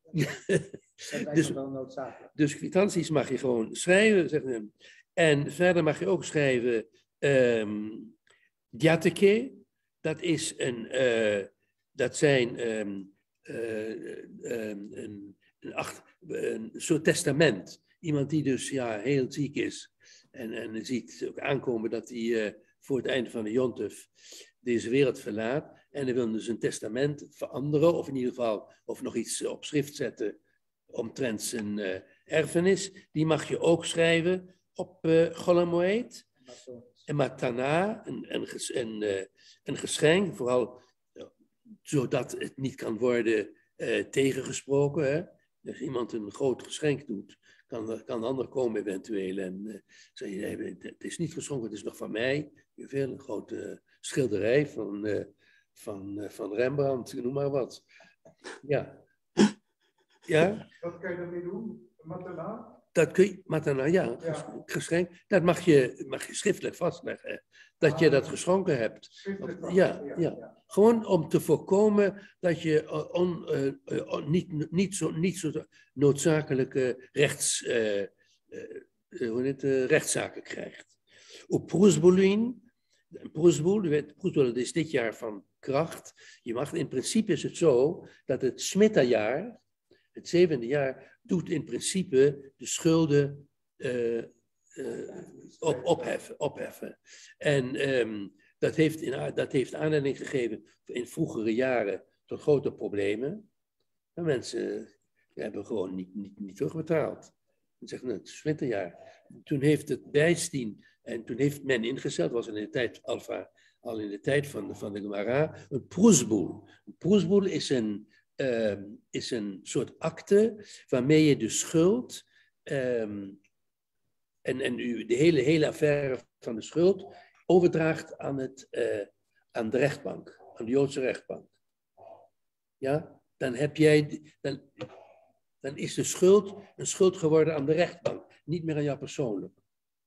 Dus kwitanties mag je gewoon schrijven, zeggen. En verder mag je ook schrijven diatheke, dat zijn een soort testament. Iemand die dus heel ziek is en ziet ook aankomen dat hij voor het einde van de Jontef deze wereld verlaat. En hij wil dus een testament veranderen, of in ieder geval of nog iets op schrift zetten omtrent zijn erfenis. Die mag je ook schrijven op Chol Hamoed. En matana, een geschenk, vooral zodat het niet kan worden tegengesproken. Hè? Als iemand een groot geschenk doet, kan de ander komen eventueel en zeggen, het is niet geschonken, het is nog van mij. Een grote schilderij van Rembrandt, noem maar wat. Ja. Ja? Wat kan je daarmee doen? Matana? Dat kun je, matana, ja, geschenk. Dat mag je schriftelijk vastleggen. Dat je dat geschonken hebt. Ja. Gewoon om te voorkomen dat je niet zo noodzakelijke rechtszaken krijgt. Op Proesboelin, Proesboel is dit jaar van kracht. In principe is het zo dat het Smitterjaar, het 7e jaar, doet in principe de schulden opheffen. En dat heeft aanleiding gegeven in vroegere jaren tot grote problemen. Maar mensen hebben gewoon niet terugbetaald. Ze zeggen, het is 20 jaar. Toen heeft het bijstien, en toen heeft men ingesteld, was in de tijd al in de tijd van de Gemara, een proesboel. Een proesboel is een soort akte waarmee je de schuld en de hele affaire van de schuld overdraagt aan de rechtbank, aan de Joodse rechtbank. Ja, dan is de schuld een schuld geworden aan de rechtbank, niet meer aan jou persoonlijk.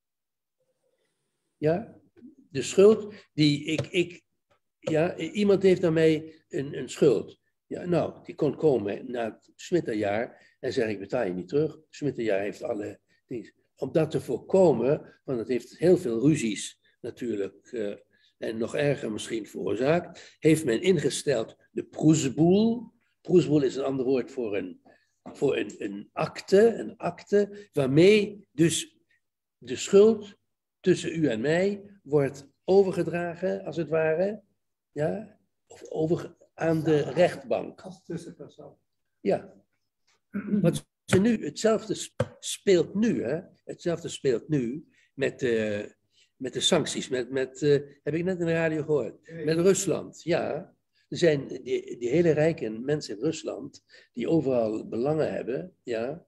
Ja, de schuld die iemand heeft aan mij een schuld. Ja, nou, die kon komen na het Smitterjaar en zeggen, ik betaal je niet terug. Het Smitterjaar heeft alle dingen. Om dat te voorkomen, want het heeft heel veel ruzies natuurlijk, en nog erger misschien veroorzaakt, heeft men ingesteld de proesboel. Proesboel is een ander woord voor een voor een akte waarmee dus de schuld tussen u en mij wordt overgedragen, als het ware, ja, of aan de rechtbank. Als tussenpersoon. Ja. Wat ze nu, hetzelfde speelt nu, hè? Hetzelfde speelt nu met de sancties, heb ik net in de radio gehoord, met Rusland, ja. Er zijn die hele rijke mensen in Rusland, die overal belangen hebben, ja,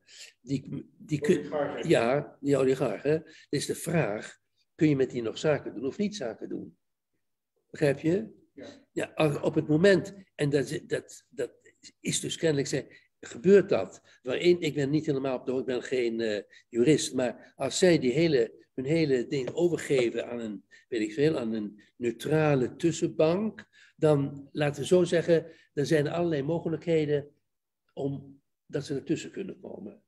die oligarchen. Dus is de vraag, kun je met die nog zaken doen of niet zaken doen? Begrijp je? Ja, op het moment, en dat is dus kennelijk, gebeurt dat, waarin, ik ben niet helemaal op de hoogte, ik ben geen jurist, maar als zij hun hele ding overgeven aan een neutrale tussenbank, dan, laten we zo zeggen, er zijn allerlei mogelijkheden dat ze ertussen kunnen komen.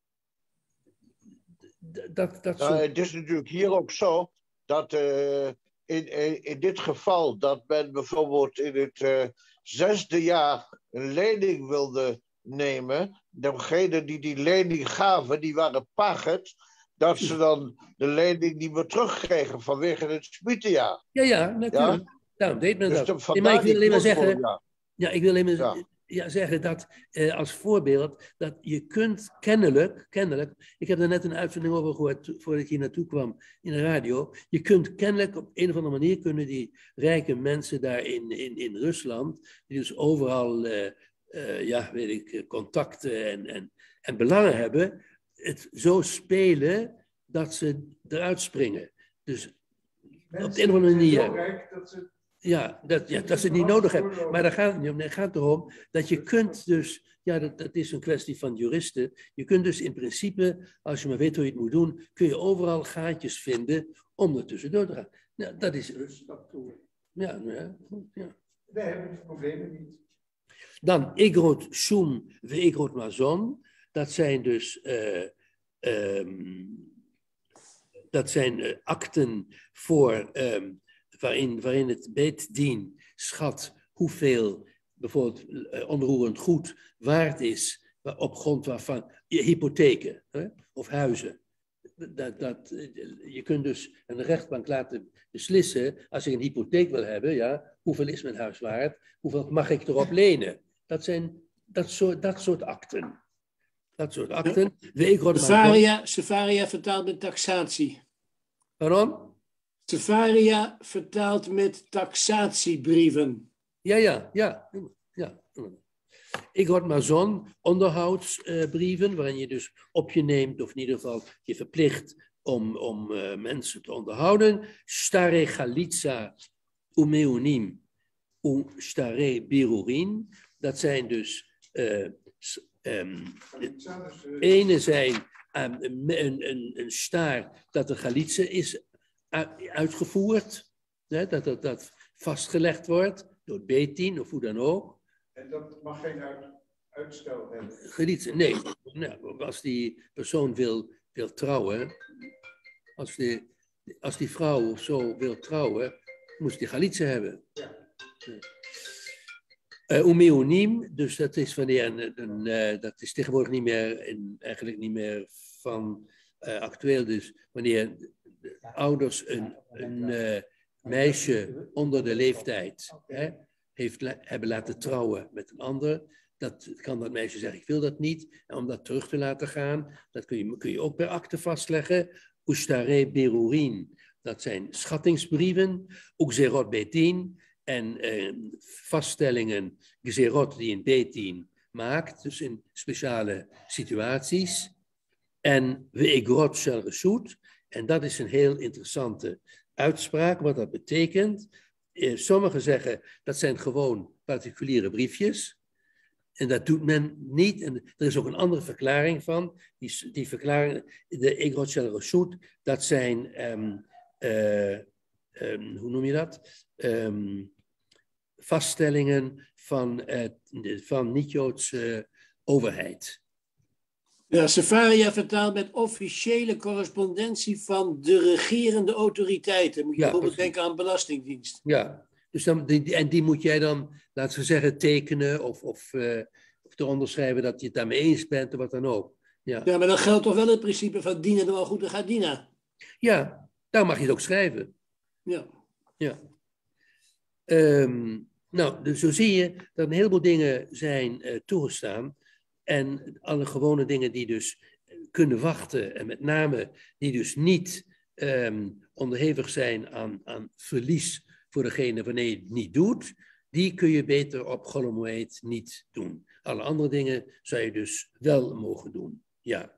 Het is natuurlijk hier ook zo, dat in dit geval, dat men bijvoorbeeld in het 6e jaar een lening wilde nemen, degenen die lening gaven, die waren paghet, dat ze dan de lening niet meer terugkregen vanwege het smietenjaar. Ja, natuurlijk. Ja? Daarom deed men dus dat. Maar ik wil alleen maar zeggen, ik wil alleen maar zeggen dat als voorbeeld, dat je kunt kennelijk, ik heb er net een uitzending over gehoord voordat ik hier naartoe kwam in de radio, je kunt kennelijk op een of andere manier kunnen die rijke mensen daar in Rusland, die dus overal contacten en belangen hebben, het zo spelen dat ze eruit springen. Dus mensen op de een of andere manier. Zo rijk dat ze... Dat ze het niet nodig hebben. Maar daar gaat het niet om. Het gaat erom dat je kunt dus, dat is een kwestie van juristen, je kunt dus in principe, als je maar weet hoe je het moet doen, kun je overal gaatjes vinden om er tussendoor te gaan. Nou, dat is... Ja. Wij hebben die problemen niet. Dan Igrot Shum ve Igrot Mazon. Dat zijn dus akten voor, waarin het Beit Din schat hoeveel bijvoorbeeld onroerend goed waard is op grond waarvan hypotheken of huizen. Je kunt dus een rechtbank laten beslissen, als ik een hypotheek wil hebben, hoeveel is mijn huis waard, hoeveel mag ik erop lenen. Dat soort akten. Sefaria vertaalt met taxatie. Waarom? Sefaria vertaalt met taxatiebrieven. Ja. Ik hoor Mazon, onderhoudsbrieven, waarin je dus op je neemt, of in ieder geval je verplicht om mensen te onderhouden. Stare Chalitza Umeunim Stare Birurin. Dat zijn dus ene zijn een staar dat de Chalitza is uitgevoerd, dat vastgelegd wordt door het Beit Din of hoe dan ook. En dat mag geen uitstel hebben? Chalitza, nee. Nou, als die persoon wil trouwen, als die vrouw of zo wil trouwen, moest die Chalitza hebben. Ja. Umeunim, dus dat is wanneer dat is tegenwoordig niet meer, eigenlijk niet meer van actueel, dus wanneer de ouders een meisje onder de leeftijd hebben laten trouwen met een ander, kan dat meisje zeggen, ik wil dat niet, en om dat terug te laten gaan, dat kun je ook per akte vastleggen. Ushtare Berurin, dat zijn schattingsbrieven, Uxerot Beit Din, en vaststellingen, gezerot die een Beit Din maakt, dus in speciale situaties. En Ve'egrot shel reshut, en dat is een heel interessante uitspraak, wat dat betekent. Sommigen zeggen, dat zijn gewoon particuliere briefjes. En dat doet men niet. En er is ook een andere verklaring van. Die verklaring, de Egrot shel reshut, dat zijn, hoe noem je dat? Vaststellingen van niet-Joodse overheid. Ja, Sefaria vertaalt met officiële correspondentie van de regerende autoriteiten. Moet je bijvoorbeeld denken aan Belastingdienst. Ja, dus die moet jij dan, laten we zeggen, tekenen of te onderschrijven dat je het daarmee eens bent of wat dan ook. Ja, Ja, maar dan geldt toch wel het principe van dienen er wel goed, dan gaat dienen. ja, daar mag je het ook schrijven. Ja. Ja. Nou, dus zo zie je dat een heleboel dingen zijn toegestaan. En alle gewone dingen die dus kunnen wachten. En met name die dus niet onderhevig zijn aan verlies voor degene wanneer je het niet doet. Die kun je beter op Golomoed niet doen. Alle andere dingen zou je dus wel mogen doen. Ja.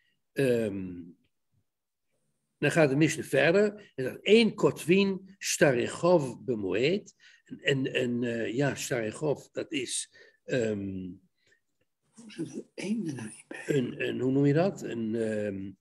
Dan gaat de Mishnah verder. En zegt, 1 kotvin starechov bemoed. En ja, starechov, dat is hoe noem je dat? Een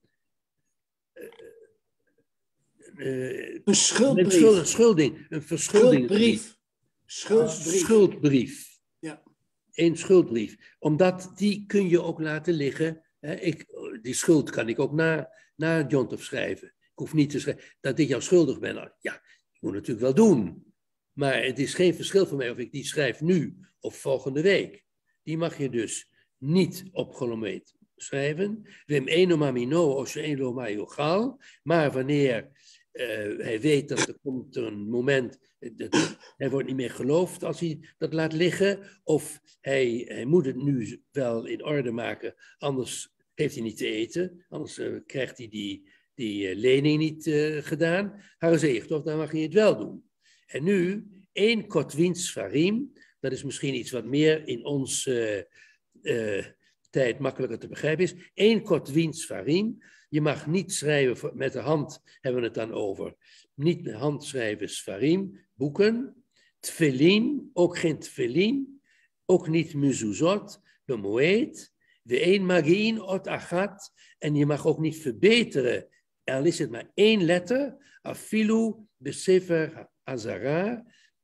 schuldbrief. Een verschuldigingsbrief. Schuldbrief. Ja. Een schuldbrief. Omdat die kun je ook laten liggen. Hè? Die schuld kan ik ook na Jontov schrijven. Ik hoef niet te schrijven dat ik jou schuldig ben. Ja, ik moet het natuurlijk wel doen. Maar het is geen verschil voor mij of ik die schrijf nu of volgende week. Die mag je dus niet op Golomoed schrijven. Wem eno mamino of eno mayogal. Maar wanneer hij weet dat er komt een moment, hij wordt niet meer geloofd als hij dat laat liggen. Of hij moet het nu wel in orde maken, anders heeft hij niet te eten. Anders krijgt hij die lening niet gedaan. Harazeg, toch, dan mag je het wel doen. En nu, 1 kotvin sfarim, dat is misschien iets wat meer in onze tijd makkelijker te begrijpen is. 1 kotvin sfarim, je mag niet schrijven met de hand, hebben we het dan over. Niet met hand schrijven sfarim, boeken. Tfelin, ook geen tfelin, ook niet mezuzot, bemoed. We 1 magin ot achat, en je mag ook niet verbeteren, al is het maar 1 letter, afilu besefer azara,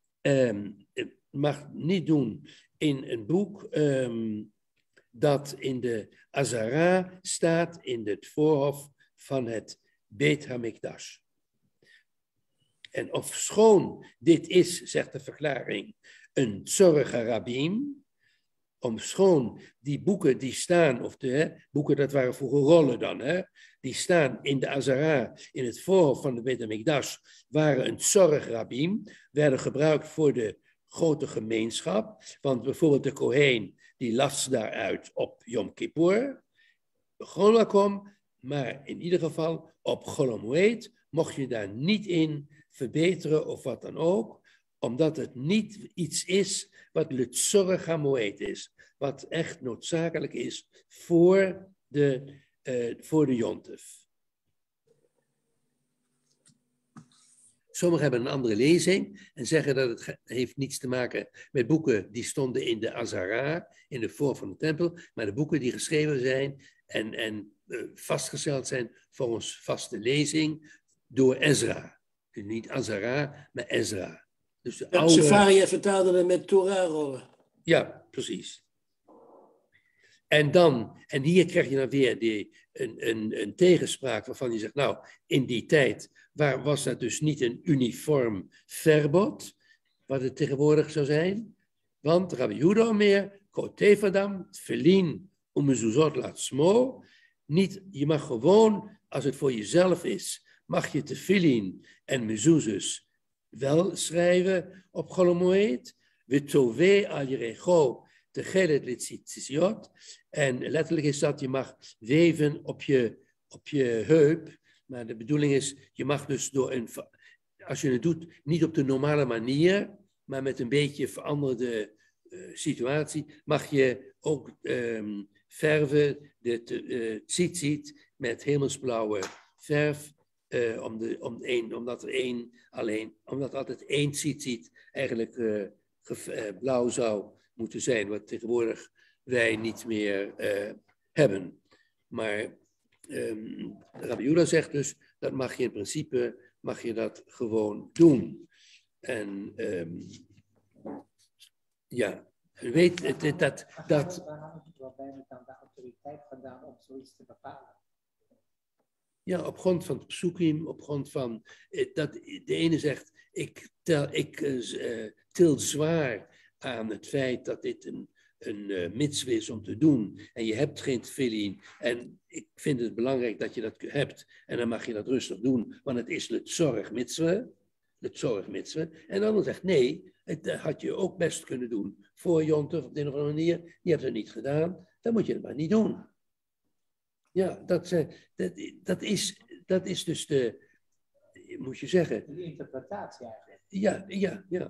mag niet doen in een boek dat in de Azara staat in het voorhof van het Beit HaMikdash. En ofschoon dit is, zegt de verklaring, een Tzorech HaRabim, ofschoon die boeken die staan, of de boeken dat waren vroeger rollen dan, die staan in de Azara, in het voorhof van de Beit HaMikdash, waren een Tzorech Rabim, werden gebruikt voor de grote gemeenschap, want bijvoorbeeld de Kohen, die las daaruit op Yom Kippur, Golakom, maar in ieder geval op Golomoed mocht je daar niet in verbeteren of wat dan ook, omdat het niet iets is wat L'Tzorech HaMoed is, wat echt noodzakelijk is voor de Jontef. Sommigen hebben een andere lezing en zeggen dat het heeft niets te maken met boeken die stonden in de Azara, in de voor van de tempel, maar de boeken die geschreven zijn en vastgesteld zijn volgens vaste lezing door Ezra. Dus niet Azara, maar Ezra. Dus de oude... Sefaria vertaalde het met Torah-rollen. Ja, precies. En hier krijg je dan weer een tegenspraak waarvan je zegt, nou, in die tijd was dat dus niet een uniform verbod, wat het tegenwoordig zou zijn. Want Rabbi Yehuda meer, kotevadam, tfelin, umezuzot latsmo, niet, je mag gewoon, als het voor jezelf is, mag je tefillin en mezuzes wel schrijven op Golomoed, vetove al yerecho tegelet litzitziot, en letterlijk is dat je mag weven op je heup, maar de bedoeling is, je mag dus als je het doet, niet op de normale manier, maar met een beetje veranderde situatie, mag je ook verven, de tzitzit met hemelsblauwe verf, omdat altijd één tzitzit eigenlijk blauw zou moeten zijn, wat tegenwoordig wij niet meer hebben. Maar Rabbi Yehuda zegt dus, dat mag je in principe, dat gewoon doen. En ja, u weet dat... Waar hebben we dan de autoriteit vandaan om zoiets te bepalen? Ja, op grond van het psukim, op grond van dat de ene zegt, ik til zwaar aan het feit dat dit mitzwe is om te doen en je hebt geen tefillin en ik vind het belangrijk dat je dat hebt en dan mag je dat rustig doen, want het is het zorg mitzwe. En de ander zegt nee, het had je ook best kunnen doen voor Yom Tov op de een of andere manier. Je hebt het niet gedaan, dan moet je het maar niet doen. Ja, dat is dus moet je zeggen. De interpretatie eigenlijk. Ja.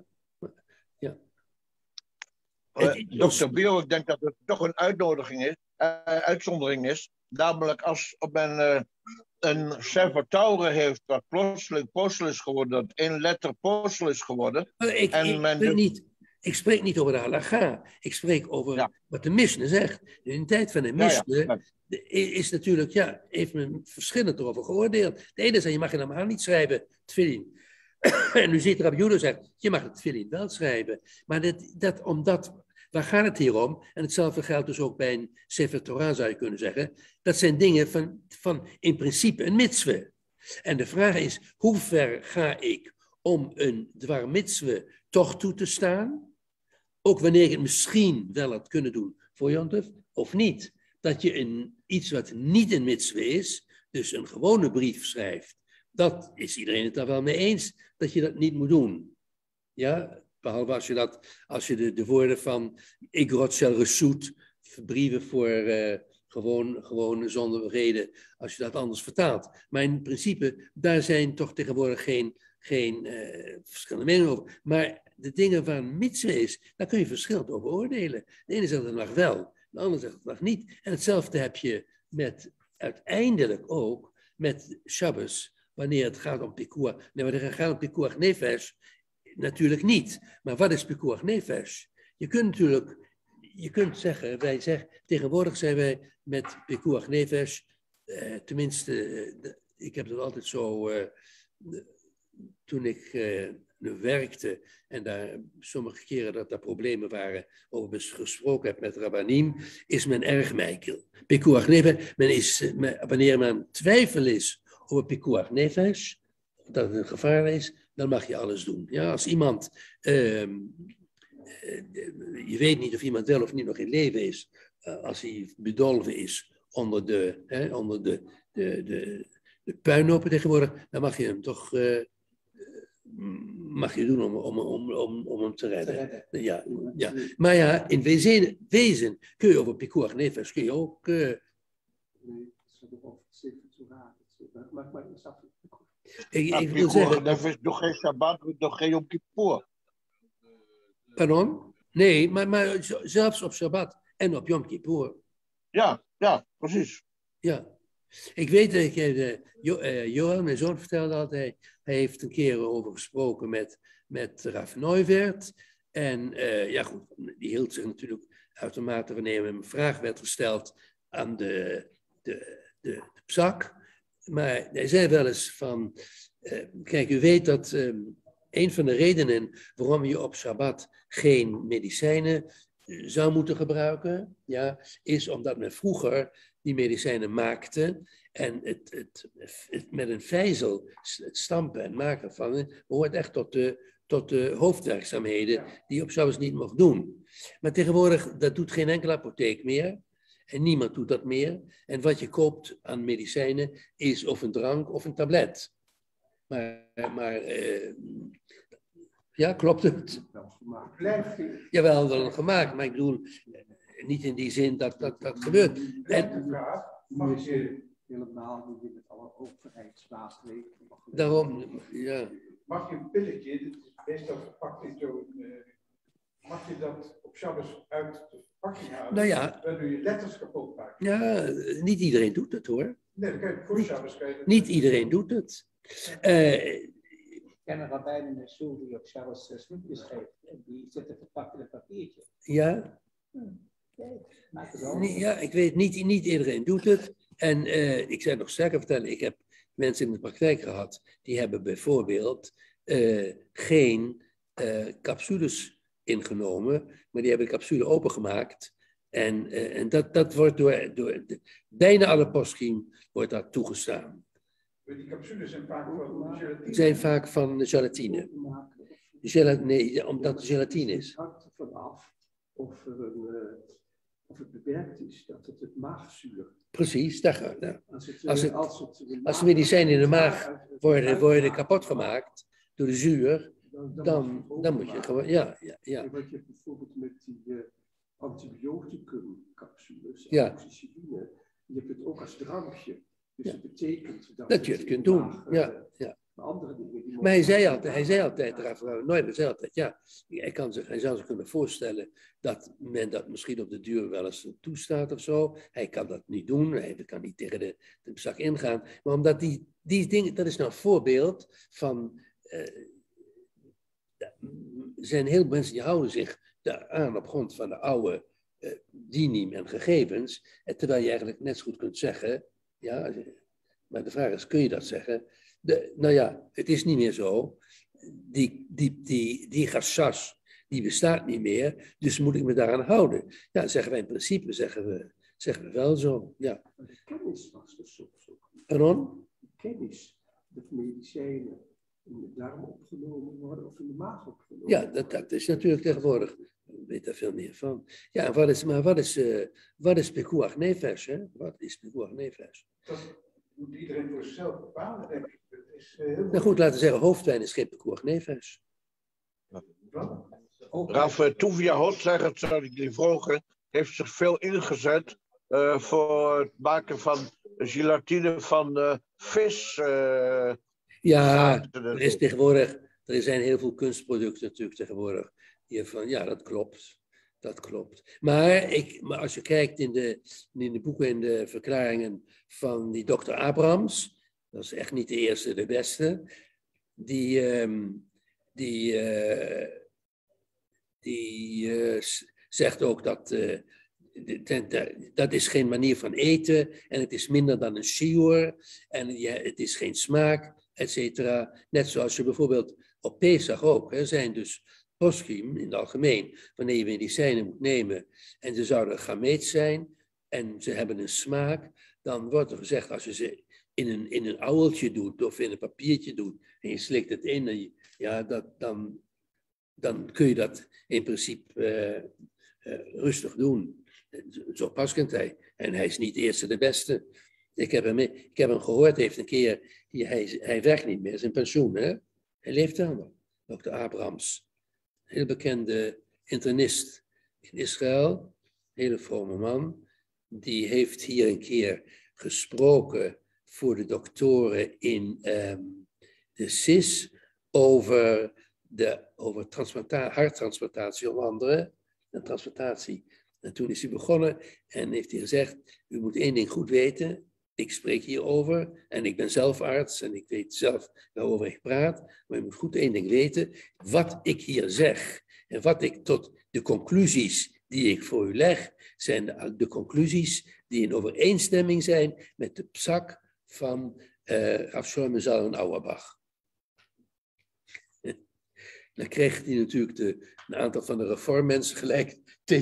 Dr. Bio, ik denk dat het toch een uitzondering is. Namelijk als men een servataure heeft dat plotseling postel is geworden, dat één letter postel is geworden. Ik spreek niet over de halacha. Ik spreek over wat de Mishnah zegt. In de tijd van de Mishnah is natuurlijk, heeft men verschillend erover geoordeeld. De ene zei, je mag helemaal niet schrijven, tefillin. En nu ziet Rabbi Judah zegt, je mag het tefillin wel schrijven. Maar waar gaat het hier om? En hetzelfde geldt dus ook bij een Sefer Torah, zou je kunnen zeggen. Dat zijn dingen van in principe een mitzwe. En de vraag is, hoe ver ga ik om een dwar mitzwe toch toe te staan? Ook wanneer ik het misschien wel had kunnen doen voor Yom Tov, of niet. Dat je iets wat niet een mitzwe is, dus een gewone brief schrijft. Dat is iedereen het daar wel mee eens, dat je dat niet moet doen. Ja, behalve als je de woorden van Igrot Shel Reshut, brieven voor gewoon zonder reden, als je dat anders vertaalt. Maar in principe, daar zijn toch tegenwoordig geen verschillende meningen over. Maar de dingen waar een mitzwe is, daar kun je verschillend over oordelen. De ene zegt dat het mag wel, de andere zegt dat het mag niet. En hetzelfde heb je uiteindelijk ook met Shabbos, wanneer het gaat om pikuach. Nee, wanneer het gaat om pikuach nefesh, natuurlijk niet. Maar wat is pikuach nefesh? Je kunt zeggen, tegenwoordig zijn wij met pikuach nefesh, tenminste, ik heb dat altijd zo, toen ik werkte en daar sommige keren dat er problemen waren over gesproken heb met rabbanim, is men erg meikel. Pikuach nefesh, wanneer men twijfel is over pikuach nefesh, dat het een gevaar is, dan mag je alles doen. Ja, als iemand, je weet niet of iemand wel of niet nog in leven is, als hij bedolven is onder de puinhopen tegenwoordig, dan mag je hem toch doen om hem te redden. Ja. Maar ja, in wezen kun je over pikuach nefesh kun je ook... Ik wil zeggen... Nog geen Shabbat, nog geen Yom Kippur. Pardon? Nee, maar zelfs op Shabbat en op Yom Kippur. Ja, precies. Ja. Ik weet dat Johan, mijn zoon, vertelde altijd, hij heeft een keer over gesproken met Rav Neuwert. En goed, die hield zich natuurlijk uitermate wanneer hem een vraag werd gesteld aan de psak. Maar hij zei wel eens van, kijk, u weet dat een van de redenen waarom je op Shabbat geen medicijnen zou moeten gebruiken, is omdat men vroeger die medicijnen maakte en het met een vijzel, het stampen en maken van, behoort echt tot de hoofdwerkzaamheden die je op Shabbat niet mocht doen. Maar tegenwoordig, dat doet geen enkele apotheek meer. En niemand doet dat meer. En wat je koopt aan medicijnen is of een drank of een tablet. Maar klopt het? Jawel, wel gemaakt. Maar ik bedoel, niet in die zin dat gebeurt. Mag je helemaal niet met alle overheidsmaatregelen. Daarom, ja. Mag je een pilletje, dit is meestal verpakt in zo'n... mag je dat op Shabbos uit de verpakking halen? Nou ja. Waardoor je letters kapot maakt. Ja, niet iedereen doet het hoor. Nee, dan kan je voor Shabbos... Niet iedereen doet het. Ik ken een rabbijn in de school die op Shabbos snoepjes geeft. En die zitten verpakt in een papiertje. Ja. Maakt het wel. Ja, ik weet, niet iedereen doet het. En ik zou nog sterker vertellen, ik heb mensen in de praktijk gehad, die hebben bijvoorbeeld geen capsules ingenomen, maar die hebben de capsule opengemaakt. En dat wordt door bijna alle poschim wordt dat toegestaan. Die capsules zijn vaak van gelatine. Zijn vaak van gelatine. Nee, omdat het gelatine is. Het hangt er vanaf of er een werkt is dat het maagzuur. Precies, dat gaat. Ja. Als de de medicijnen in de maag worden kapot gemaakt door de zuur, dan moet je gewoon, ja. Wat je hebt bijvoorbeeld met die antibioticumcapsules, Ja. amoxicilline, je hebt het ook als drankje. Dus Ja. dat betekent Dat je het kunt doen, ja. Andere dingen die Maar hij zei altijd, Rafael Neumann zei altijd, ja, hij zou zich kunnen voorstellen dat men dat misschien op de duur wel eens toestaat of zo. Hij kan dat niet doen, hij kan niet tegen de zak ingaan. Maar omdat die dingen, dat is nou een voorbeeld van, er zijn heel veel mensen die houden zich daar aan op grond van de oude dinim en gegevens. Terwijl je eigenlijk net zo goed kunt zeggen, ja, maar de vraag is, kun je dat zeggen? Nou ja, het is niet meer zo. Die gassas, die bestaat niet meer, dus moet ik me daaraan houden. Ja, zeggen wij in principe, zeggen we wel zo, ja. Maar de kennis was er soms ook. Pardon? De kennis, dat medicijnen in de darm opgenomen worden of in de maag opgenomen Ja, worden. dat is natuurlijk tegenwoordig. Ik weet daar veel meer van. Ja, wat is pekuach nefesh, hè? Wat is pekuach nefesh? Dat moet iedereen voor zichzelf bepalen, denk ik. Het is heel Nou goed, laten we zeggen, hoofdwijn is geen pekuach nefesh. Raf Tuvia Hotlegger, zou ik die vroegen, heeft zich veel ingezet voor het maken van gelatine van vis. Ja, er is tegenwoordig, er zijn heel veel kunstproducten natuurlijk tegenwoordig. Ja, dat klopt. Dat klopt. Maar als je kijkt in de boeken en de verklaringen van die dokter Abrams, dat is echt niet de eerste, de beste, die zegt ook dat is geen manier van eten en het is minder dan een shiur en het is geen smaak, et cetera. Net zoals je bijvoorbeeld op Pesach ook, zijn dus poschim in het algemeen, wanneer je medicijnen moet nemen en ze zouden gameet zijn en ze hebben een smaak, dan wordt er gezegd als je ze in een ouweltje doet of in een papiertje doet en je slikt het in, ja, dan kun je dat in principe rustig doen. Zo paskent hij. En hij is niet de eerste de beste. Ik heb hem gehoord, heeft een keer, hij werkt niet meer, is in pensioen. Hè? Hij leeft wel nog, dokter Abrams. Heel bekende internist in Israël, hele vrome man. Die heeft hier een keer gesproken voor de doktoren in de CIS over harttransplantatie onder andere, een transplantatie. En toen is hij begonnen en heeft hij gezegd, u moet één ding goed weten, ik spreek hierover en ik ben zelf arts en ik weet zelf waarover ik praat, maar u moet goed één ding weten, wat ik hier zeg en wat ik tot de conclusies die ik voor u leg, zijn de conclusies die in overeenstemming zijn met de psak van Rav Shlomo Zalman Auerbach. Dan kreeg hij natuurlijk een aantal van de reformmensen gelijk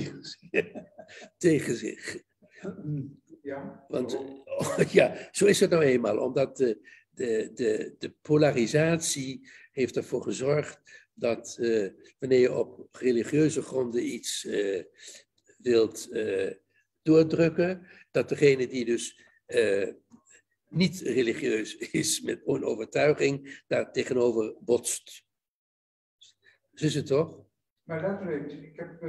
tegen zich. Ja. Want ja, zo is het nou eenmaal. Omdat de polarisatie heeft ervoor gezorgd dat wanneer je op religieuze gronden iets wilt doordrukken, dat degene die dus niet religieus is met onovertuiging, daar tegenover botst. Zo is het toch? Maar laten we even, ik heb,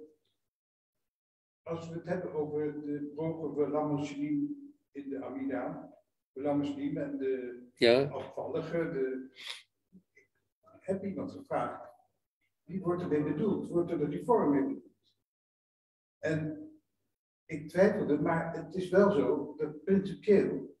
als we het hebben over de hoge Lamoslim in de Amida, de Lamoslim en de afvallige, ik heb iemand gevraagd, wie wordt ermee bedoeld? Wordt er de reform mee bedoeld? En ik twijfelde, maar het is wel zo dat principieel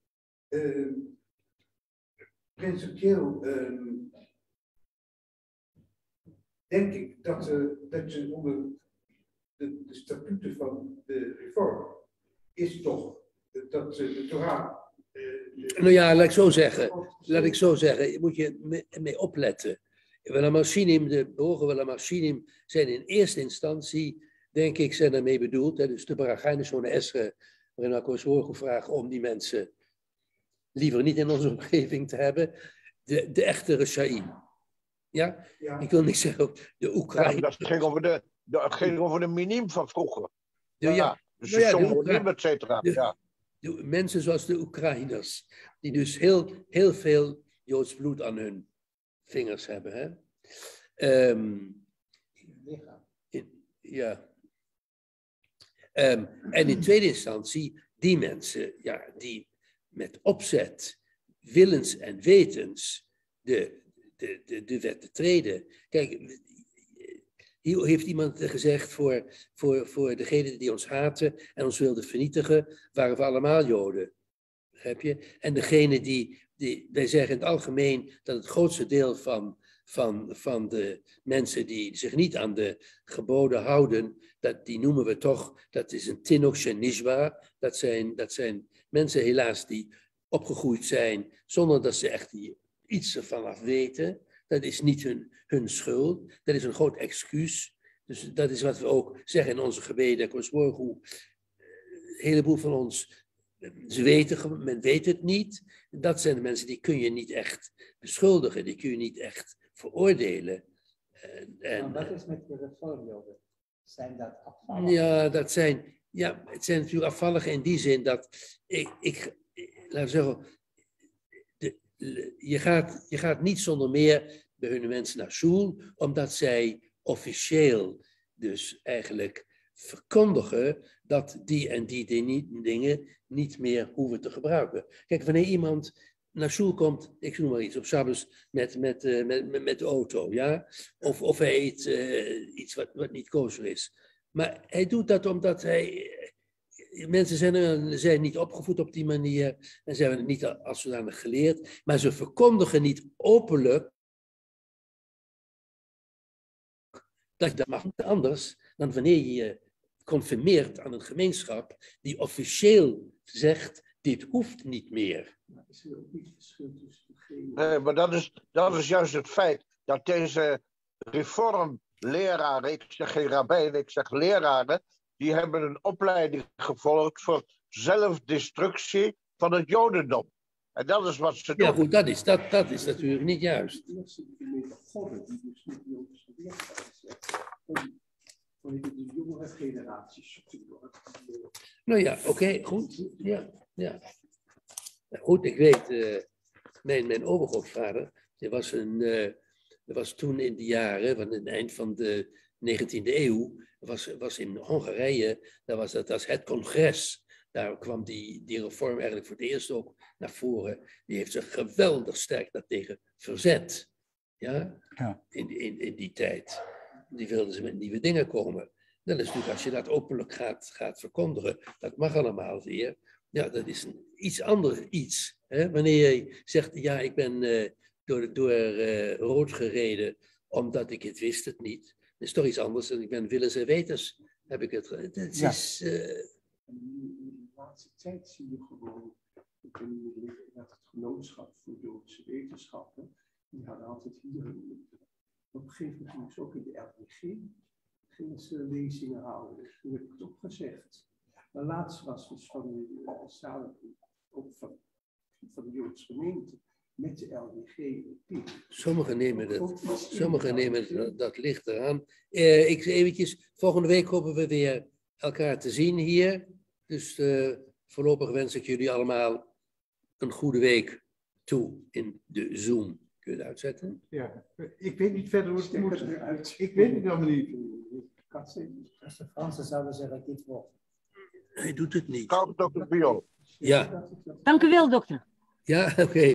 denk ik dat je onder de statuten van de reform is toch dat de Torah. Nou ja, laat ik zo zeggen, je moet je mee opletten. De hoge Welamachinim zijn in eerste instantie, denk ik, zijn daarmee bedoeld. Dus de Barachijnishone Esre, waarin ik was gevraagd om die mensen liever niet in onze omgeving te hebben. De echte Reshaim. Ja? Ik wil niet zeggen, de Oekraïne. Ja, dat ging over de minim van vroeger. Ja, Dus Nou ja, de de pseudoniemen, et cetera. Ja. De mensen zoals de Oekraïners, die dus heel veel Joods bloed aan hun vingers hebben. Hè? Ja. En in tweede instantie die mensen, ja, die met opzet, willens en wetens de wet treden. Kijk, hier heeft iemand gezegd, voor degenen die ons haten en ons wilden vernietigen, waren we allemaal Joden. Begrijp je? En degene wij zeggen in het algemeen dat het grootste deel van de mensen die zich niet aan de geboden houden, die noemen we toch, dat is een Tinoch Shenishba. Dat zijn mensen helaas die opgegroeid zijn zonder dat ze echt iets ervan af weten. Dat is niet hun schuld, dat is een groot excuus. Dus dat is wat we ook zeggen in onze gebeden. Een heleboel van ons, men weet het niet. Dat zijn de mensen die kun je niet echt beschuldigen, die kun je niet echt veroordelen. Maar wat is met de reformjoden? Zijn dat afvalligen? Ja, het zijn natuurlijk afvalligen in die zin dat laat zeggen, je gaat niet zonder meer bij hun mensen naar school, omdat zij officieel dus eigenlijk verkondigen dat die en die dingen niet meer hoeven te gebruiken. Kijk, wanneer iemand naar school komt, ik noem maar iets, op Shabbos met de auto, ja? Of hij eet iets wat niet kosher is. Maar hij doet dat omdat mensen zijn niet opgevoed op die manier en zijn het niet als zodanig geleerd, maar ze verkondigen niet openlijk dat mag niet anders dan wanneer je je conformeert aan een gemeenschap die officieel zegt, dit hoeft niet meer. Maar is er ook niet verschil tussen degene... Nee, maar dat is juist het feit dat deze reformleraren, ik zeg geen rabbijn, ik zeg leraren, die hebben een opleiding gevolgd voor zelfdestructie van het Jodendom. En dat is wat ze doen. Ja goed, dat is natuurlijk niet juist. Mensen die met de godden, die dus niet Joodse leerkrachten zetten, om de jongere generaties te worden. Nou ja, oké, goed. Ja. Goed, ik weet, mijn overgrootvader, die was toen in de jaren, van het eind van de 19e eeuw, was in Hongarije, dat was het congres. Daar kwam die reform eigenlijk voor het eerst ook naar voren. Die heeft zich geweldig sterk daartegen verzet. Ja? In die tijd. Die wilden ze met nieuwe dingen komen. Dat is natuurlijk, als je dat openlijk gaat verkondigen, dat mag allemaal weer. Ja, dat is iets anders iets. Hè? Wanneer je zegt, ja, ik ben door rood gereden omdat ik het wist het niet. Dat is toch iets anders dan ik ben willens en wetens. Heb ik het. Het Ja. is... In de laatste tijd zie je gewoon, ik ben in het genootschap voor Joodse wetenschappen, die hadden altijd hier, op een gegeven moment gingen ze ook in de LWG, gingen ze lezingen houden. Dus toen heb ik het ook gezegd. Maar laatst was dus van de samenleving, ook van de Joodse gemeente, met de LWG. Sommigen nemen dat licht eraan. Volgende week hopen we weer elkaar te zien hier. Dus voorlopig wens ik jullie allemaal een goede week toe in de Zoom. Kun je het uitzetten? Ja, ik weet niet verder hoe het moet. Ik weet het allemaal niet. Als de Fransen zouden zeggen, dit wordt. Hij doet het niet. Koud op de bio. Ja. Dank u wel, dokter. Ja, oké.